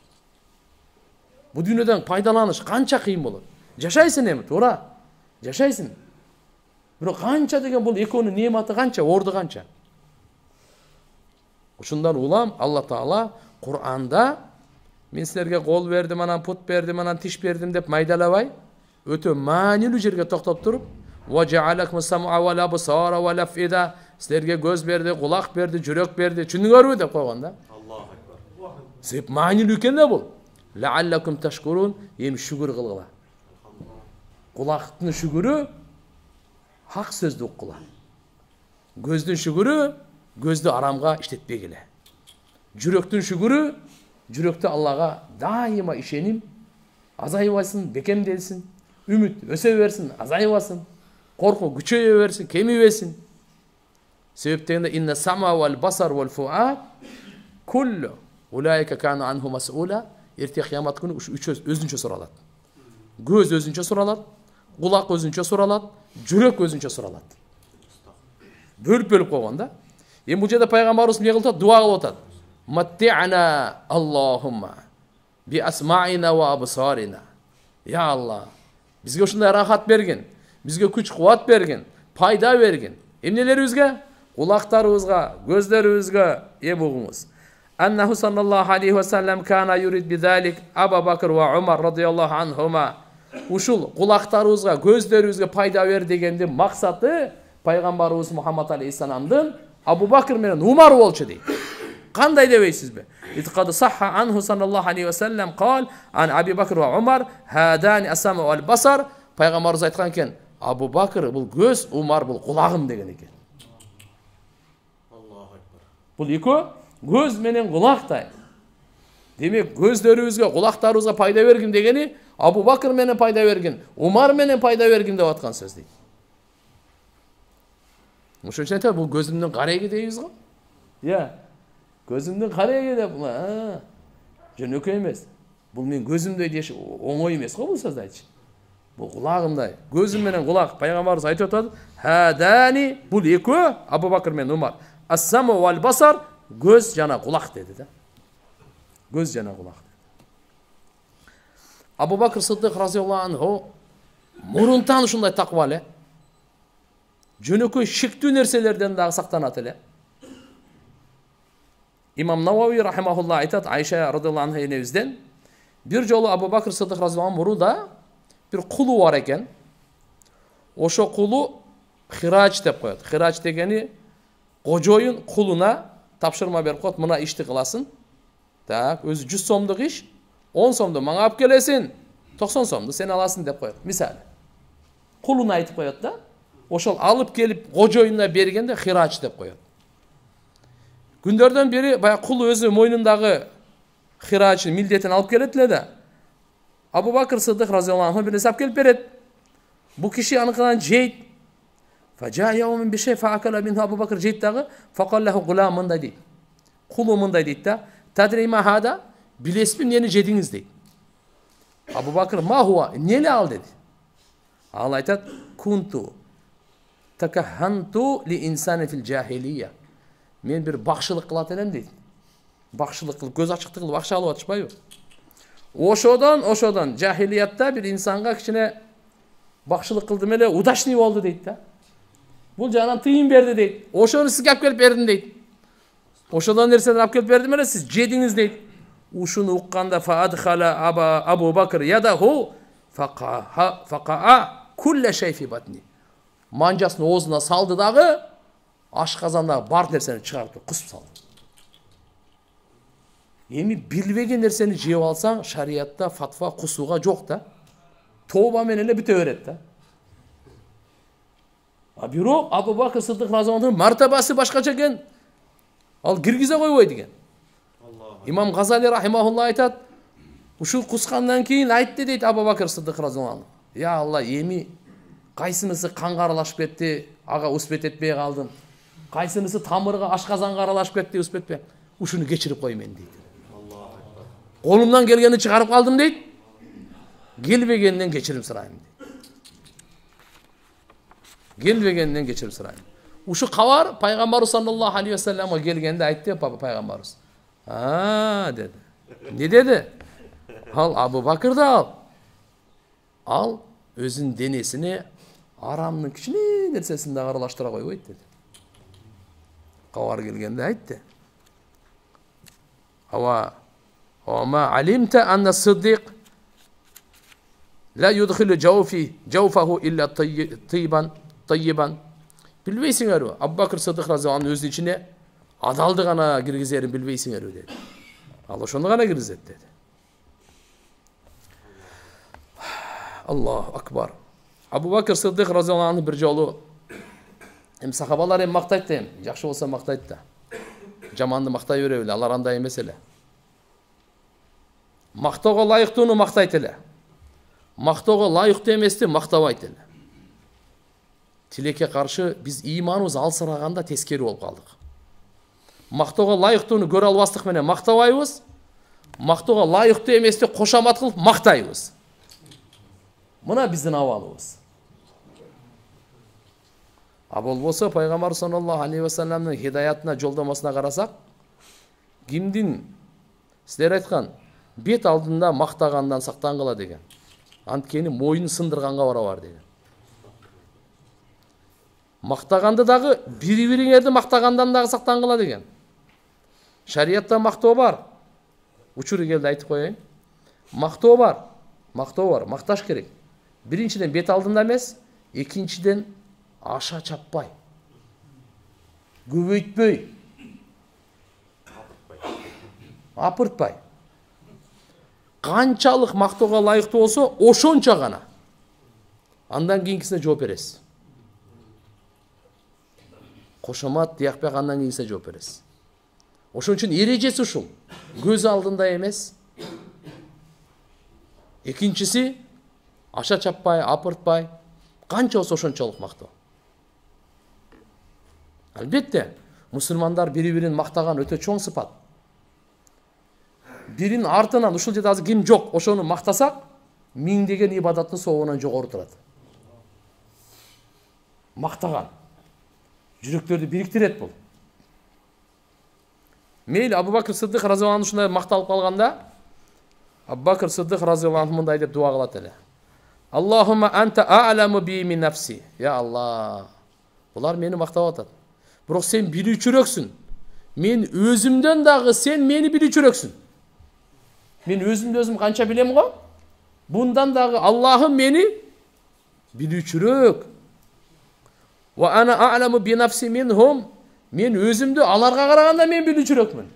Бу дүйнөдөн пайдаланыш канча кыйын болот. Жашайсың эми, туура. Жашайсың. Бирок канча деген бул экөөнүн неаматы канча, орду канча. Ушундан улам Алла Таала Кур'анда мен силерге кол бердим, анан пут бердим, анан тиш бердим деп майдалабай, өтө маанилүү жерге токтоп туруп, ва жаалакум сам'a ва абсара ва афида, силерге көз берди, кулак берди, жүрөк берди, түшүнүңөрбү деп койгон да. Аллаху акбар. Сеп маанилүү экен да бул. Лааллакум ташкурун, эми шүгүр кылгыла. Кулактын шүгүрү хак сөздү уккула. Көздүн шүгүрү көздү арамга иштетпегиле. Жүрөктүн шүгүрү жүрөктө Аллага дайыма ишеним азайбасын, бекемделсин, үмүт өсө берсин, азайбасын, корку күчөйө берсин, кемибесин. Себептен инна сама вал басар вал фуад куллу улайка кана анху мас'ула, эрте кыямат күнү үч өзүнчө суралат. Көз өзүнчө суралат, кулак өзүнчө суралат, жүрөк өзүнчө суралат. Бөлүп койгон да. Эми бул жерде пайгамбарыбыз эмне кылып атат? Дуа кылып атат. Матти'на Аллахумма би асма'ина ва абсарина. Я Алла, бизге ушундай рахат берген, бизге күч кубат берген, пайда берген. Эмнелерибизге? Кулактарыбызга, көздөрүбүзгө эм угуңуз. Аннаху саллаллаху алейхи ва саллям кана юрид бидалик Абу Бакр ва Умар радияллаху анхума. Ушул кулактарыбызга, көздөрүбүзгө пайда бер дегендин максаты пайгамбарыбыз Мухаммад алейхиссаламдын Абу Бакр менен Умар болчу дейт. Кандай дебейсизби? Итқад сахха анху саллаллаху алейхи ва саллям qal an Abu Bakr va Umar hadani as-sam wal basar. Пайгамбарыбыз айткан экен, Абу Бакр бул көз, Умар бул кулагым деген экен. Аллаху акбар. Бул экөө көз менен кулактай. Демек, көздөрүбүзгө, кулактарыбызга пайда бергин дегени Абу Бакр менен пайда берген, Умар менен пайда берген деп аткан сөз дейт. Ошон үчүн айтат, бул көзүмдүн кареги дейбиз го. Көзүмдүн кареги деп, жөнөкөй эмес. Бул мен көзүмдөй деш оңой эмес го бул сөздү айтыш. Бул кулагымдай. Көзүм менен кулак, пайгамбарыбыз айтып атат, хадани, бул экөө, Абу Бакр менен Умар. Ас-саму вал басар, көз жана кулак деди да. Көз жана кулак. Абу Бакр Сыддык разияллаху анху мурунтан ушундай таква эле. Жөнөкөй шектүү нерселерден дагы сактанат эле. İmam Navawi rahimahullah aytat, Ayşe radıyallahu anha enebizden bir jolu Abu Bakr Sıddık radıyallahu anh murunda bir kulu var eken. Oşo kulu хирач деп коет. Хирач дегени кожоюн кулуна тапшырма берип коет, мына ишти кыласың. Так, өзү 100 сомдук иш, 10 сомду мага алып келесиң, 90 сомду сен аласың деп коет. Мисалы. Кулуна айтып коет да. Ошол алып келип кожоюна бергенде хирач деп коет. Күндөрдөн бери баягы кул өзү мойнундагы хирачын милдетин алып келет эле да. Абу Бакр Сыддык разияллаху анху бир нерсе алып келип берет. Бу киши аныкынан жейт. Фажа яумин бишей фаакала минху Абу Бакр жейт дагы, факаллаху гулам мындай дейт. Кулу мындай дейт да. Тадрима хада, билесизби эмнени жедиңиз дейт. Абу Бакр ма хуа, эмне ал деди. Ал айтат, кунту такаханту ли инсани фил жахилия. Мен бир бакшылык кылат элем дейт. Бакшылык кылып, көз ачыктык кылып акча алып атышпайбы? Ошодон жахилиятта бир инсанга кичине бакшылык кылдым эле, удачный болду дейт да. Бул жагынан тыйын берди дейт. Ошону сизге алып келип бердим дейт. Ошодон нерселерди алып келип бердим эле, сиз жедиңиз дейт. Ушуну укканда фаадхала Абу Бакр ядаху фақаа кулла шей фи батни. Манжасын оозуна салды дагы, ашказандагы бар нерсени чыгарып кусуп салды. Эми билбеген нерсени жеп алсаң, шариятта фатва кусууга жок да. Тооба менен эле бүтө берет да. А бирок Абу Бакр Сыддык разияллаху анху мартабасы башкача экен. Ал киргизе койбойт экен. Имам Газали рахимахулла айтат, ушул кускандан кийин айтты дейт Абу Бакр Сыддык разияллаху анху. Я Алла, эми кайсынысы канга аралашып кетти, ага успет этпей калдым. Кайсынысы тамырга, ашказанга аралашып кетти, успет этпей. Ушуну кечирип кой мен дейт. Колумдан келгенди чыгарып калдым дейт. Келбегенден кечирим сурайм дейт. Келбегенден кечирим сурайм. Ушу кабар пайгамбарыбыз саллаллаху алейхи ва салламга келгенде айтты пайгамбарыбыз. Деди. Не деди? Ал Абу Бакр да ал өзүнүн денесине арамдын кичине нерсесин да аралаштыра койбойт деди. Кабар келгенде айтты. Ама алимта анна Сыддык ла юдхилу жауфаху илля таййибан. Билбейсиңерби? Абу Бакр Сыддык разияллаху анху өзүнүн ичине адалды гана киргизерин билбейсиңерби деди. Ал ошону гана киргизет деди. Аллаху акбар. Абу Бакр Сыддык разияллаху анху бир жолу сахабалар мактайт да, жакшы болсо мактайт да. Жаманды мактай бере эле, алар андай эмес эле. Мактоого лайыктууну мактайт эле. Мактоого лайыктуу эмести мактабайт эле. Тилекке каршы биз ыйманыбыз алсыраганда тескери болуп калдык. Мактоого лайыктууну көрө албастык менен мактабайбыз. Мактоого лайыктуу эмести кошамат кылып мактайбыз. Мына биздин абалыбыз. А болбосо пайгамбар саллаллаху алейхи ва салламдын хидаятына, жолдомосуна карасак, кимдин силер айткан бет алдында мактагандан сактангыла деген. Анткени моюн сындырганга барабар деген. Мактаганды дагы бири-бириңерди мактагандан дагы сактангыла деген. Шариятта мактоо бар. Учуру келди айтып коеюн. Мактоо бар. Макташ керек. Биринчиден бет алдында эмес, экинчиден аша чаппай. Көбөйтпөй. Апыртпай. Канчалык мактоого лайыктуу болсо, ошончо гана. Андан кийинкисине жооп бересиз. Кошомат диякпай андан кийинкисине жооп бересиз. Ошон үчүн эрежеси ушул. Көз алдында эмес. Экинчиси аша чаппай, апыртпай. Канча болсо ошончолук мактоо. Албетте, мусулмандар бири-бирин мактаган өтө чоң сыпат. Бирин артынан ушул жерде азыр ким жок, ошону мактасак, миңдеген ибадаттын соогунан жогору турат. Мактаган. Жүрөктөрдү бириктирет бул. Мейли Абу Бакр Сыддык разияллаху анху ушундай макталып калганда, Абу Бакр Сыддык разияллаху анху мындай деп дуа кылат эле. Аллахумма анта а'ламу би мин нафси. Я Аллах. Булар мени мактап атат. Бирок сен билүүчүрөксүн. Мен өзүмдөн дагы сен мени билүүчүрөксүн. Мен өзүмдү өзүм канча билем го? Bundan da Allah'ım beni bilüçürük. Wa ana a'lamu bi nafsi minhum. Men özümdü аларга караганда мен билүүчүрөкмүн.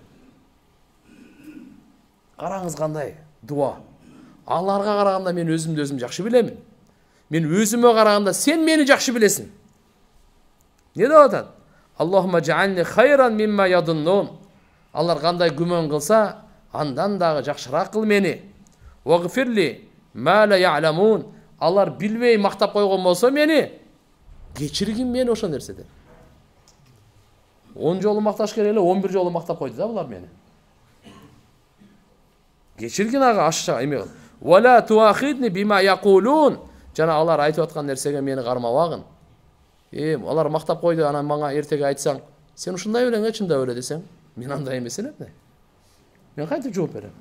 Караңыз кандай дуа. Аларга караганда мен өзүмдү өзүм жакшы билемин. Мен өзүмө караганда сен мени жакшы билесиң. Не деп атат? Аллахумма жa'alni khayran mimma yadunnun. Алар кандай күмөн кылса, андан дагы жакшыраак кыл мени. Вагфирли ма ла ya'lamun. Алар билбей мактап койгон болсо мени, кечиргин мени ошо нерседен. 10 жолу макташ керек эле 11 жолу мактап койду да булар мени. Кечиргин ага ашча эме. Вала туахидни бима yaqulun. Жана алар айтып аткан нерсеге мени кармабагын. Алар мактап койду, анан мага эртеге айтсаң, сен ушундай элең, чындап эле десең, мен андай эмес элем. Мен кантип жооп берем?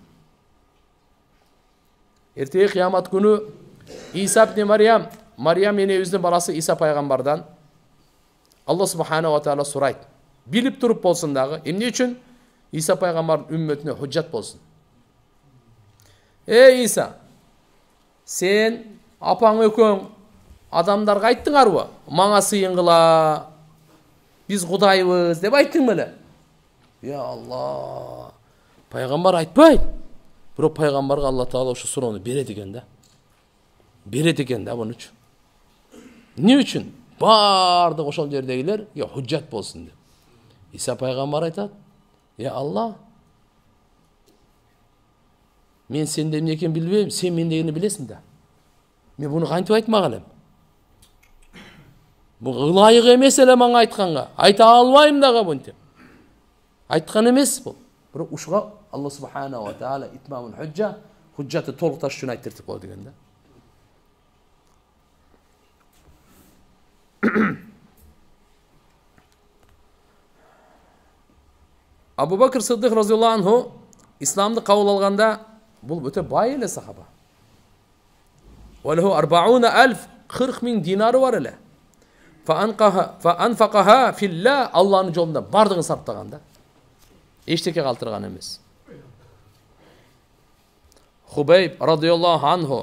Эртеге кыямат күнү Иса ибн Марьям энебиздин баласы Иса пайгамбардан Алла субхана ва таала сурайт. Билип туруп болсун дагы, эмне үчүн Иса пайгамбардын үммөтүнө худжат болсун. Иса, сен апаң экөөң адамдарга айттыңарбы? Мага сыйынгыла, биз Кудайбыз деп айттың беле? Я Алла. Пайгамбар айтпайт. Бирок пайгамбарга Алла таала ошо суроону берет экен да. Берет экен да буну үчүн. Эмне үчүн? Бардык ошол жердегилер худжат болсун деп. Иса пайгамбар айтат: "Я Алла, мен сенде эмне экенин билбейм, сен мендегини билесиң да. Мен буну кантип айтмак элем? Бу ылайык эмес эле мага айтканга. Айта албайм дагы мынтип. Айткан эмес бул. Бирок ушуга Алла субхана ва таала итмамул худжа, худжаты толукташ үчүн айттыртып койду деген да. Абу Бакр Сиддик разияллаху анху исламды кабыл алганда бул өтө бай эле сахаба. Валаху 40,000 динары бар эле. Фаанфакаха филла, Аллахнын жолунда бардыгын сарптаган да. Эчтеке калтырган эмес. Хубейб радияллаху анху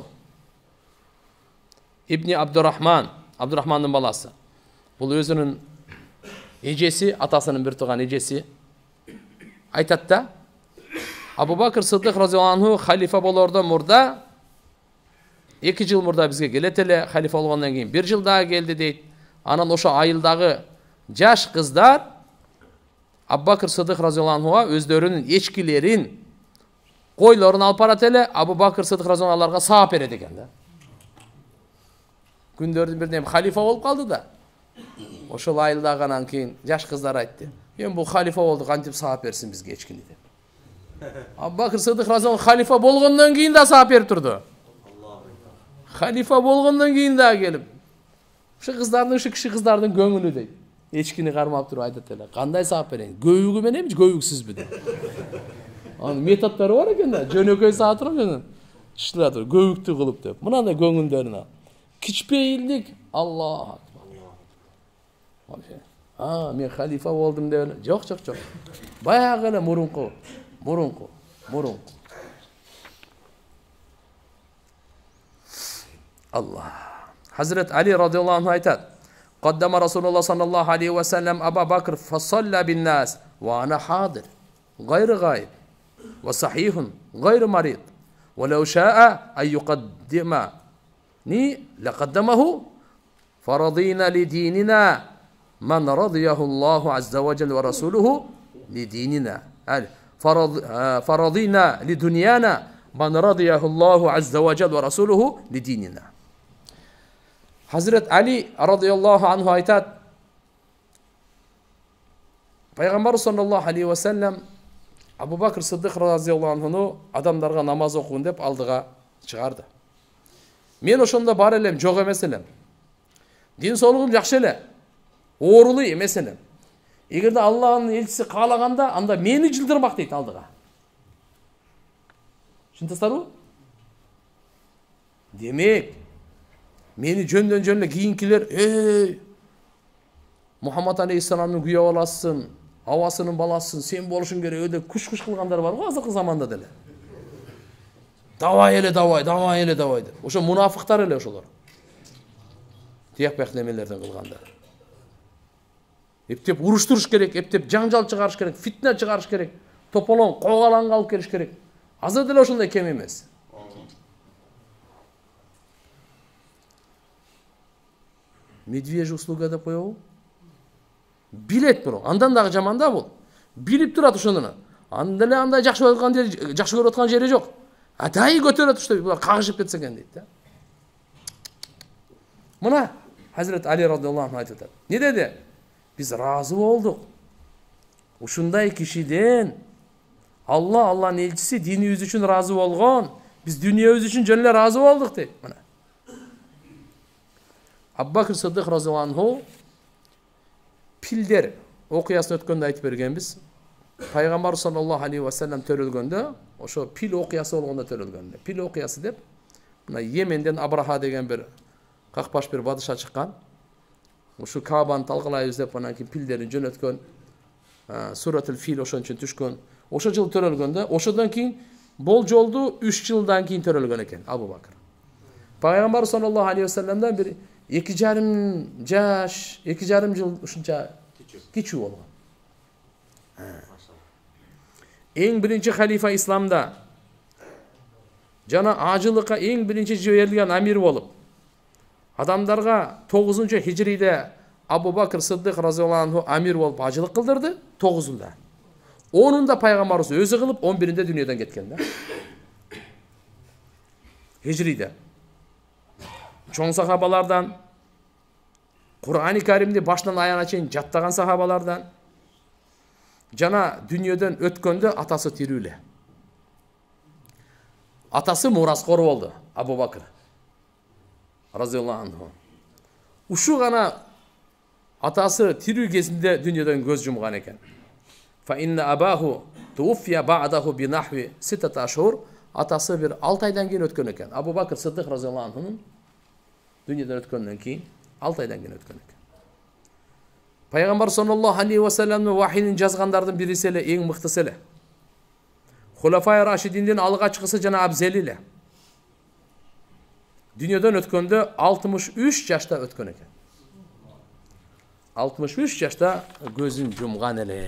ибни Абдурахмандын баласы. Бул өзүнүн эжеси, атасынын бир тууган эжеси айтат да, Абу Бакр Сиддик разияллаху анху халифа болордон мурда 2 жыл мурда бизге келет эле, халифа болгондон кийин 1 жыл дагы келди дейт. Анан ошо айылдагы жаш кыздар Абу Бакр Сиддик разияллаху анхуга өздөрүнүн эчкилерин, койлорун алып барат эле, Абу Бакр Сиддик разияллаху анху аларга саап берет экен да. Күндөрдүн биринде халифа болуп калды да. Ошол айылдагандан кийин жаш кыздар айтты: "Мен бул халифа болду, кантип саап берсин бизге эчкини" деп. Абу Бакр Сиддик разияллаху анху халифа болгондон кийин да саап берип турду. Халифа болгондон кийин да келип. Ошо киши кыздардын көңүлү дейт. Эчкини кармап туруп айтат эле: "Кандай саап берейин? Көйүгү мененби, көйүксүзбү?" деп. Анын методдору бар экен да. Жөнөкөй саап туруп жөнөн. Иштеле туруп көйүктү кылып деп. Мынандай көңүлдөрүн ал. Кичпейилдик, Аллах акбар. Мен халифа болдум деп эле. Жок. Баягы эле мурунку. Allah. Hazret Ali radıyallahu anh aytat: "Qaddama Rasulullah sallallahu aleyhi ve sellem Abu Bakr fasalla bin nas ve ana hadir, gayr gayb ve sahihun gayr marid. Ve lev şa'a en yuqaddimani laqaddamahu faradina li dinina man radiyahu Allahu azza ve celle ve rasuluhu li dinina. Faradina li dunyana man radiyahu Allahu azza ve celle ve rasuluhu li dinina." Hazret Ali radıyallahu anhu aytat: Peygamber sallallahu aleyhi ve sellem Abu Bakr Sиддик radıyallahu anhu'nu adamlarga namaz okuyun dep aldıga çıkardı. Men ошондо бар элем, жок эмес элем. Дин соолугум жакшы эле. Оорулуу эмес элем. Эгерде Аллахтын элчиси каалаганда, анда мени жылдырмак дейт алдыга. Шынтасыздарбы? Демек, мени жөндөн эле кийинкилер, Мухаммад алейхиссаламдын күйөө баласысың, абасынын баласысың, сен болушуң керек деп куш кылгандар бар го азыркы заманда деле. Давай эле деп. Ошо мунафыктар эле ошолор. Тияк бияк немелерден кылгандар. Эптеп уруштуруш керек, эптеп жаңжал чыгарыш керек, фитне чыгарыш керек, тополоң, когалаңга алып келиш керек. Азыр деле ошондой кем эмес. Медвежий услуга деп коебу? Билет бирок, андан дагы жаман да бул. Билип турат ошону. Анда эле андай жакшы көрүп аткан жери жок. Атайы көтөрөт уште булар кагышып кетсе экен дейт да. Мына Hazret Ali radıyallahu anh айтып атат. Не деди? Биз разы болдук. Ушундай кишиден Алланын элчиси динибиз үчүн разы болгон. Биз дүйнөбүз үчүн жөн эле разы болдук дейт. Мына. Абу Бакр Сыддык разıyallahu анху пилдер окуясын өткөндө айтып бергенбиз. Пайгамбар саллаллаху алейхи ва саллям төрөлгөндө, ошо пил окуясы болгондо төрөлгөндө. Пил окуясы деп мына Йеменден Абраха деген бир какпаш бир бадыша чыккан. Ушу Кабаны талкалайбыз деп анан кийин пилдерин жөнөткөн. Суратул Фил ошон үчүн түшкөн. Ошо жыл төрөлгөндө, ошодон кийин болжолду 3 жылдан кийин төрөлгөн экен Абу Бакр. Пайгамбар саллаллаху алейхи ва салламдан бир 2,5 жыл ушунча кичүү болгон. Эң биринчи халифа исламда жана ажылыкка эң биринчи жиберилген амир болуп, адамдарга 9-хижриде Абу Бакр Сыддык разıyallahu анху амир болуп ажылык кылдырды 9-ында. 10-ында пайгамбарыбыз өзү кылып 11-inde дүйнөдөн кеткен да. Хижриде. Чоң сахабалардан, Кур'ан-ы Каримди башынан аяна чейин жаттаган сахабалардан, жана дүйнөдөн өткөндө атасы тирүү эле. Атасы мураскор болду, Абу Бакр разıyallahu анху. Ушу гана атасы тирүү кезинде дүйнөдөн көз жумган экен. Fa inna abahu tuwfiya ba'dahu bi nahwi 6 ashhur. Атасы бир 6 айдан кийин өткөн экен. Абу Бакр Сыддык разıyallahu анхунун дүйнөдөн өткөндөн кийин 6 айдан кийин өткөн экен. Пайгамбар саллаллаху алейхи ва салламдын вахийин жазгандардын бириси эле, эң мыктысы эле. Хулафай Рашидиндин алгачкысы жана абзели эле. Дүйнөдөн өткөндө 63 жашта өткөн экен. 63 жашта көзүн жумган эле.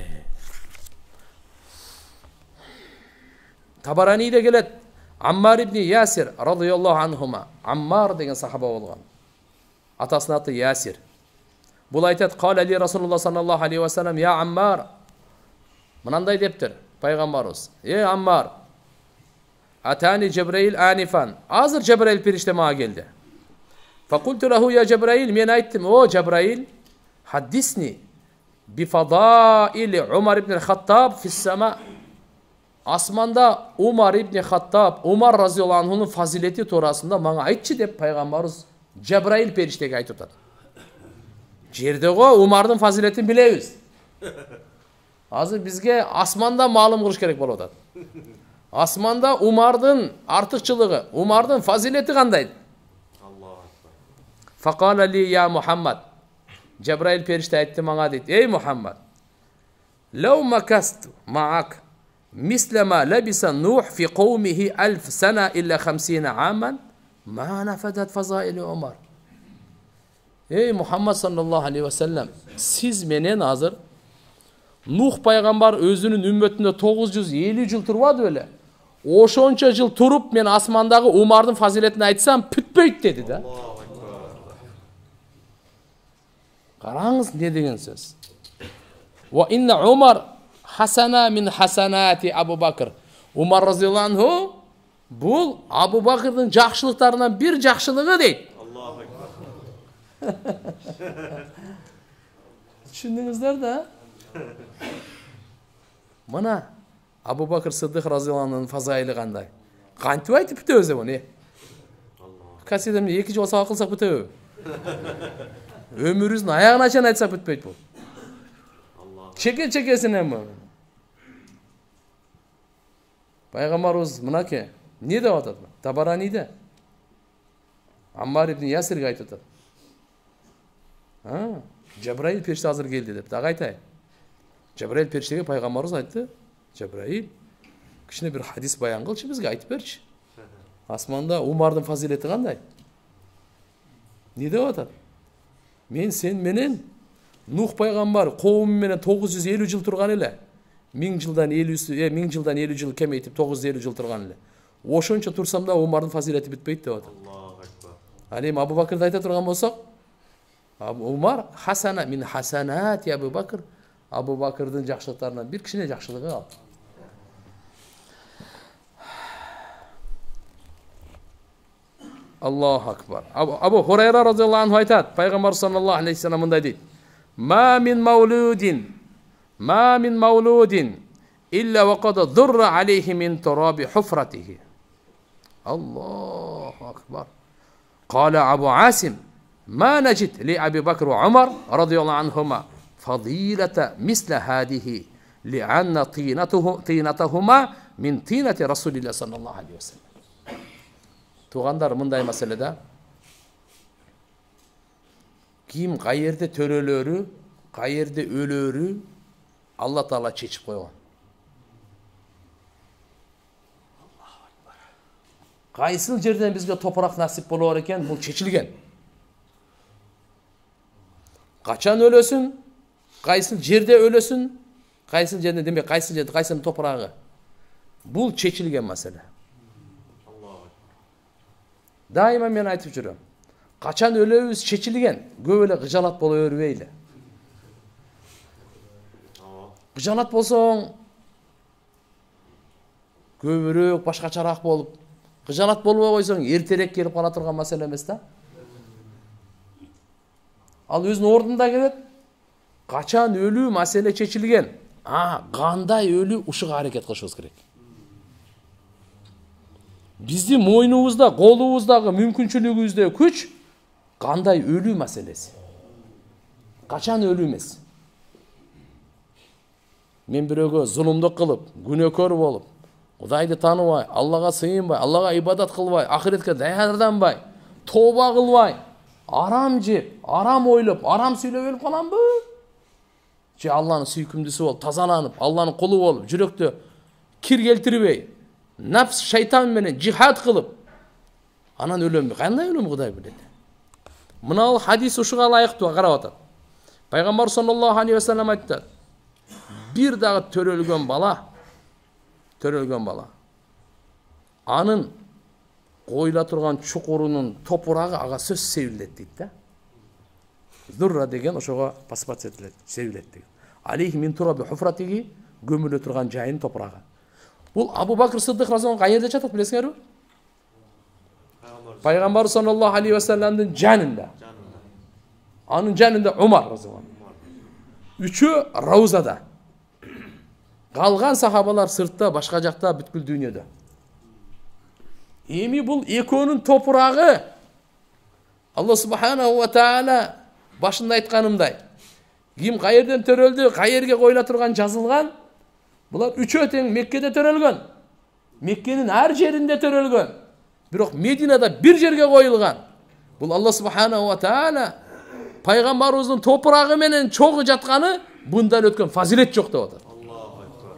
Табараниде келет. Аммар ибн Ясир радıyallahu анхума. Аммар деген сахаба болгон. Атасынын аты Ясир. Бул айтат, "Кала ли Расулуллах саллаллаху алейхи ва саллям, я Аммар." Мынандай дептир пайгамбарыбыз. Аммар. Атани Джибраил анифан. Азыр Джибраил периште мага келди. Факульту лаху я Джибраил, мен айттым, "О Джибраил, хаддисни би фадаили Умар ибн Хаттаб фис сама." Асманда Умар ибн Хаттаб, Умар разıyallahu анхунун фазилети туурасында мага айтчы деп пайгамбарыбыз Джибраил периштеге айтып атат. Жерде го Умардын фазилетин билебиз. Азыр бизге асманда маалым кылыш керек болуп атат. Асманда Умардын артыкчылыгы, Умардын фазилети кандай? Факала ли я Мухаммад. Джибраил периште айтты мага дейт, "Эй Мухаммад, лау макасту маак мислама лабиса Нух фи каумихи 1000 сана илля 50 аман, ма нафадат фазаили Умар." Ey Muhammed sallallahu aleyhi ve sellem, siz menen azır Nuh пайгамбар өзүнүн үммөтүндө 950 жыл турбады беле? Ошончо жыл туруп мен асмандагы Умардын фазилетин айтсам бүтпөйт деди да. Караңыз не деген сөз. Wa inna Umar hasana min hasanati Abu Bakr. Umar razıyallahu anhu бул Абу Бакрдын жакшылыктарынан бир жакшылыгы дейт. Düşündünüzler de. Mana Abu Bakr Sıddık razıyallahu anh'ın fazaili qanday. Qantip aytып бүтөбүз өзү муну. Касидемде 2 жыл сабак кылсак бүтөбү. Өмүрүбүздүн аягына чейин айтсак бүтпөйт бул. Чекесинен му? Пайгамбарыбыз мынаке не деп атат? Табараниде. Аммар ибн Ясирге айтып атат. Джабраил периште азыр келди деп. Дагы айтайын. Джабраил периштеге пайгамбарыбыз айтты, "Джабраил, кичине бир хадис баян кылчы бизге айтып берчи. Асманда Умардын фазилети кандай?" Не деп атат? "Мен сен менен Nuh пайгамбар коому менен 950 жыл турган эле. 1000 жылдан 50 жыл кемейтип 950 жыл турган эле. Ошончо турсам да Умардын фазилети бүтпөйт деп атат. Аллаху акбар. Ал эми Абу Бакырды айта турган болсок, Умар хасана мин хасанати Абу Бакр. Абу Бакырдын жакшылыктарынан бир кичине жакшылыгы калды. Allahu akbar. Abu Hurayra radıyallahu anh aytat. Peygamber sallallahu aleyhi ve sellem mınday deydi. Ma min mauludin illa ve qad durra aleyhi min turabi hufratihi. Allahu akbar. Kale Abu Asim ma necid li Abi Bakr ve Umar radıyallahu anhuma fadilete misle hadihi li'anna tinatahuma min tinati Resulillah sallallahu aleyhi ve sellem. Туғандар мындай маселеде ким кайерде төрөлөрү, кайерде өлөрү Алла Таала чечип койгон. Кайсыл жерден бизге топурак насип болор экен, бул чечилген. Качан өлөсүн, кайсыл жерде өлөсүн, кайсыл жерде демек кайсыл жерде кайсынын топурагы. Бул чечилген маселе. Daima men айтып жүрөм. Качан өлөбүз чечилген, көп эле кыжалат боло бербейли. Кыжалат болсоң көбүрөөк башкачараак болуп, кыжалат болбой койсоң эртерээк келип кала турган маселе эмес да. Ал өзүнүн ордунда келет. Качан өлүү маселе чечилген. Кандай өлүү ушуга аракет кылышыбыз керек. Биздин мойнубузда, колубуздагы мүмкүнчүлүгүбүздө күч кандай өлүү маселеси. Качан өлүү эмес. Мен бирөөгө зулумдук кылып, күнөөкөр болуп, Кудайды тааныбай, Аллага сыйынбай, Аллага ибадат кылбай, ахиретке даярданбай, тооба кылбай, арам жеп, арам ойлоп, арам сүйлөп өлүп каламбы? Же Алланын сүйкүмдүүсү болуп, тазаланып, Алланын кулу болуп, жүрөктө кир келтирбей, nafs şeytan менен jihad кылып анан өлөмбү? Кандай өлөм Кудай билет. Мына хадис ушуга ылайыктуу карап атат. Пайгамбар саллаллаху алейхи ва саллям айтты. Бир дагы төрөлгөн бала анын койула турган чукурунун топурагы ага сөз себилет дейт да. Зурра деген ошого паспорт этилет, себилет деген. Алейхи мин тураби хуфратиги, көмүлө турган жайын топурагы. Бул Абу Бакр Сыддык разияллаху кайерде жатат билесиңерби? Пайгамбар саллаллаху алейхи ва салламдын жанында. Анын жанында Умар разияллаху. Үчөө Раузада. Калган сахабалар сыртта, башка жакта, бүткүл дүйнөдө. Эми бул экөөнүн топурагы Алла субханаху ва таала башында айтканымдай, ким кайерден төрөлдү, кайерге коюла турган жазылган. Булар үчөө тең Меккеде төрөлгөн. Меккенин ар жеринде төрөлгөн. Бирок Мединада бир жерге коюлган. Бул Алла субханаху ва таала пайгамбарыбыздын топурагы менен чогуу жатканы bundan өткөн фазилет жок деп атат. Аллаху акбар.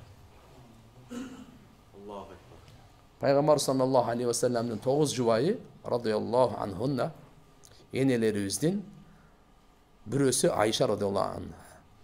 Аллаху акбар. Пайгамбар саллаллаху алейхи ва салламдын 9 жубайы радияллаху анхунна энелерибиздин бирөөсү Айша радияллаху анха.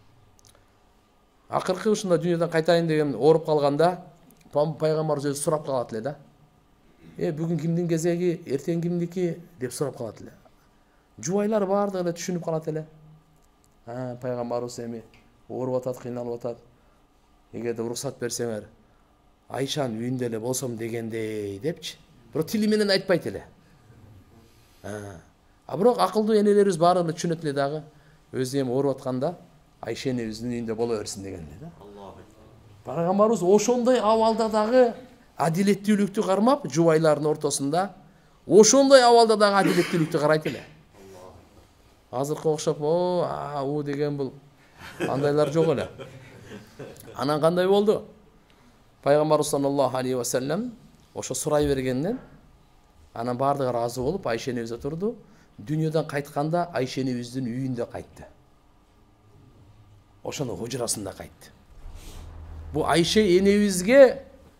Акыркы ушунда дүйнөдөн кайтайын деген ооруп калганда пайгамбар өзү сурап калат эле да. Бүгүн кимдин кезеги, эртең кимдики деп сурап калат эле. Жубайлар баардыгы эле түшүнүп калат эле. Пайгамбарыбыз эми ооруп атат, кыйналып атат. Эгерде уруксат берсеңер, Айшанын үйүндө эле болсом дегендей депчи. Бирок тили менен айтпайт эле. Бирок акылдуу энелерибиз баары эле түшүнөт эле дагы. Өзү эми ооруп атканда Айша энебиздин үйүндө боло берсин дегендей да. Пайгамбарыбыз ошондой абалда дагы адилеттүүлүктү кармап, жубайлардын ортосунда ошондой абалда дагы адилеттүүлүктү карайт эле. Азыркы окшоп, у деген бул андайлар жок эле. Анан кандай болду? Пайгамбар саллаллаху алейхи ва саллям ошо сурай бергенден анан баардыгы ыраазы болуп Айша энебиз отурду. Дүйнөдөн кайтканда Айша энебиздин үйүндө кайтты. Ошонун хужурасында кайтты. Бу Айша энебизге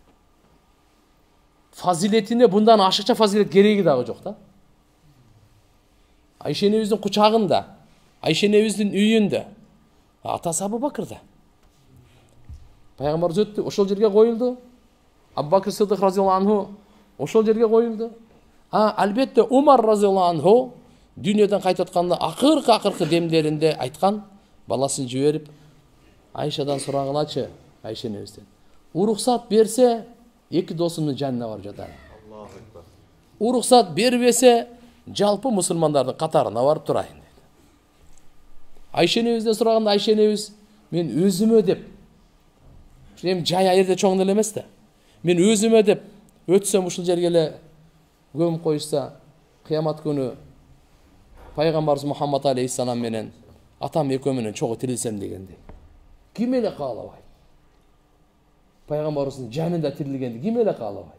фазилетине bundan ашыкча фазилет кереги дагы жок да. Айша энебиздин кучагында Айша энебиздин үйүндө. Атасы Абу Бакырда. Пайгамбарыбыз өттү, ошол жерге коюлду. Абу Бакр Сыдык разияллаху анху ошол жерге коюлду. Албетте Умар разияллаху анху дүйнөдөн кайтып атканда акыркы демдеринде айткан, баласын жиберип, Айшадан сурагылачы, Айша энебизден. Уруксат берсе, эки досумдун жанына барып жатам. Уруксат бербесе, жалпы мусулмандардын катарына барып турайын деди. Айша энебизден сураганда Айша энебиз, мен өзүмө деп, эми жай айырда чоң деле эмес да. Мен өзүмө деп өтсөм ушул жерге эле көмүп коюшса, кыямат күнү пайгамбарыбыз Мухаммад алейхиссалам менен атам экөө менен чогуу тирилсем дегендей. Ким эле каалабайт? Пайгамбарыбыздын жанында тирилгенди ким эле каалабайт?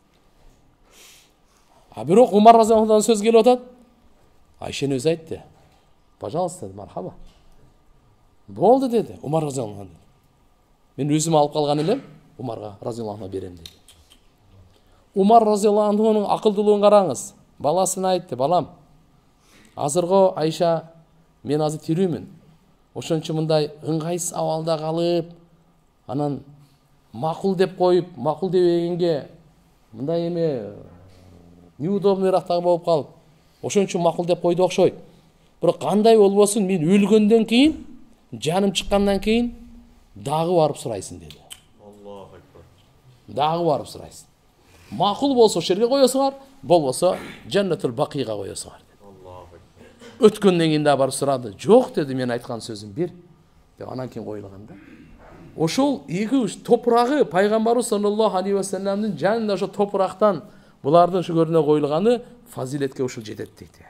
Бирок Умар разияллаху анхудан сөз келип атат. Айша энебиз айтты. Пожалуйста, мархаба. Болду деди Умар разияллаху анху. Мен өзүм алып калган элем, Умарга разияллаху анху берем деди. Умар разияллаху анхунун акылдуулугун караңыз. Баласына айтты, балам, азырго Айша, мен азыр тирүүмүн. Ошончо мындай ыңгайсыз абалда калып, анан макул деп коюп, макул дебегенге мындай эме неудобныйраак болуп калып, ошончо макул деп койду окшойт. Бирок кандай болбосун, мен өлгөндөн кийин, жаным чыккандан кийин дагы барып сурайсың деди. Аллаху акбар. Дагы барып сурайсың. Макул болсо ошол жерге коесуңар, болбосо Жаннатул Бакыйга коесуңар деди. Аллаху акбар. Өткөндөн кийин да барып сурады. Жок деди, мен айткан сөзүм бир. Деп анан кийин коюлган да. Ошол эки топурагы пайгамбарыбыз саллаллаху алейхи ва салламдын жанында ошо топурактан булардын шүгөрүнө коюлганы фазилетке ушул жетет дейт.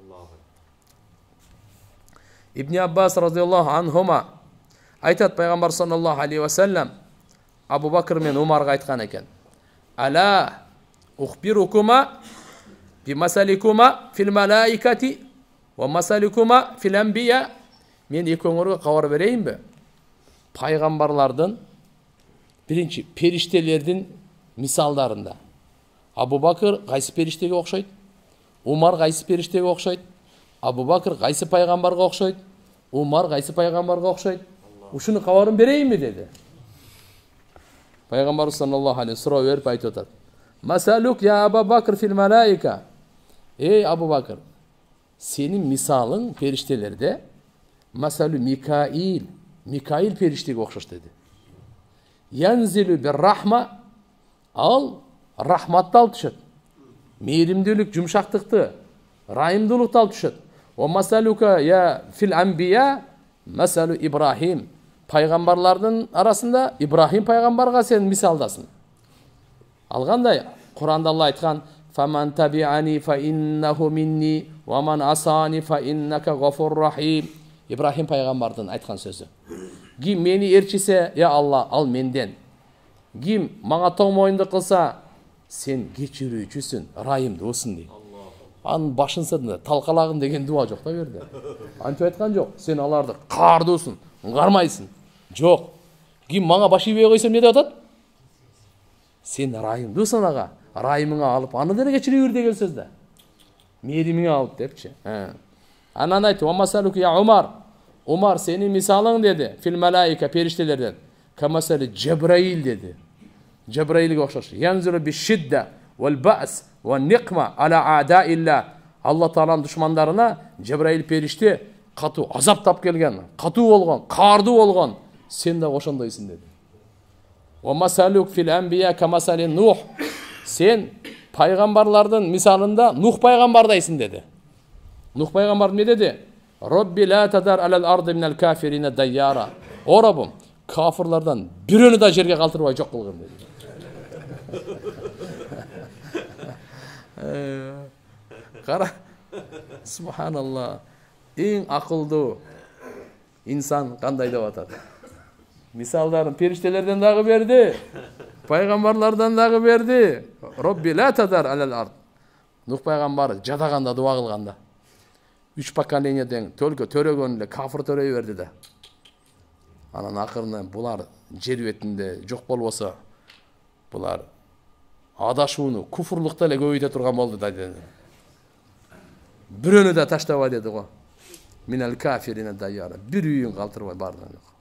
Ибн Аббас разияллаху анхума айтат, пайгамбар саллаллаху алейхи ва саллам Абу Бакр мен Умарга айткан экен. Ала ухбирукума би масаликума фил малаикати ва масаликума фил анбия. Мен экөөңөргө кабар берейинби? Пайгамбарлардын, биринчи периштелердин мисалдарында. Абу Бакр кайсы периштеге окшойт? Умар кайсы периштеге окшойт? Абу Бакр кайсы пайгамбарга окшойт? Умар кайсы пайгамбарга окшойт? Ушуну кабарын берейинби деди. Пайгамбар саллаллаху алейхи суроо берип айтып атат. Масалук я Абу Бакр фил малаика. Эй Абу Бакр, сенин мисалың периштелерде масалу Микаил, Микаил периштеге окшош деди. Янзилу бир рахма, ал рахматты алып түшөт. Мейримдүүлүк, жумшактыкты, райымдуулукту алып түшөт. Ва масалука я фил анбия масалу Ибрахим. Пайгамбарлардын арасында Ибрахим пайгамбарга сен мисалдасың. Алгандай Куранда Алла айткан: "Фаман табиани фа иннаху минни ва ман асани фа иннака гафур рахим." Ибрахим пайгамбардын айткан сөзү. Ким мени эрчисе, я Алла, ал менден. Ким мага тоң моюндук кылса, сен кечирүүчүсүн, райымдуусуң дейт. Анын башын сыдында талкалагын деген дуа жок да берди. Антип айткан жок. Сен аларды каардуусуң, кармайсың. Жок. Ким мага баш ийбей койсом не деп атат? Сен райымдуусуң ага. Райымыңа алып, аны деле кечире бер деген сөз да. Мейримиңе алып депчи. Анан айтты: "Ва масалук я Умар." Умар, сенин мисалың деди, фил малаика периштелерден. Камасали Джабраил деди. Джабраилге окшош. Янзуру би шидда вал ба's ва никма ала адаилла. Алла Тааланын душмандарына Джабраил периште катуу азап тап келген, катуу болгон, каардуу болгон. Сен да ошондойсуң деди. Ва масалук фил анбия камасали Нух. Сен пайгамбарлардын мисалында Нух пайгамбардайсың деди. Нух пайгамбар не деди? Робби ла тадар алал арди минал кафирина дайяра. О Раббым, кафирлардан бирөөнү да жерге калтырбай жок кылгын деди. Кара, субханалла, эң акылдуу инсан кандай деп атат? Мисалдарын периштелерден дагы берди, пайгамбарлардан дагы берди. Робби ла тадар алал ард. Нух пайгамбар жадаганда дуа кылганда 3 поколенияден төрөгөн эле кафир төрөй берди да. Анан акырында булар жер бетинде жок болбосо, булар адашууну, куфурлукту эле көбөйтө турган болду да деди. Бирөөнү да таштабай деди го. minel kafirine dayyara. Bir üyün kaltırmay bardan yok.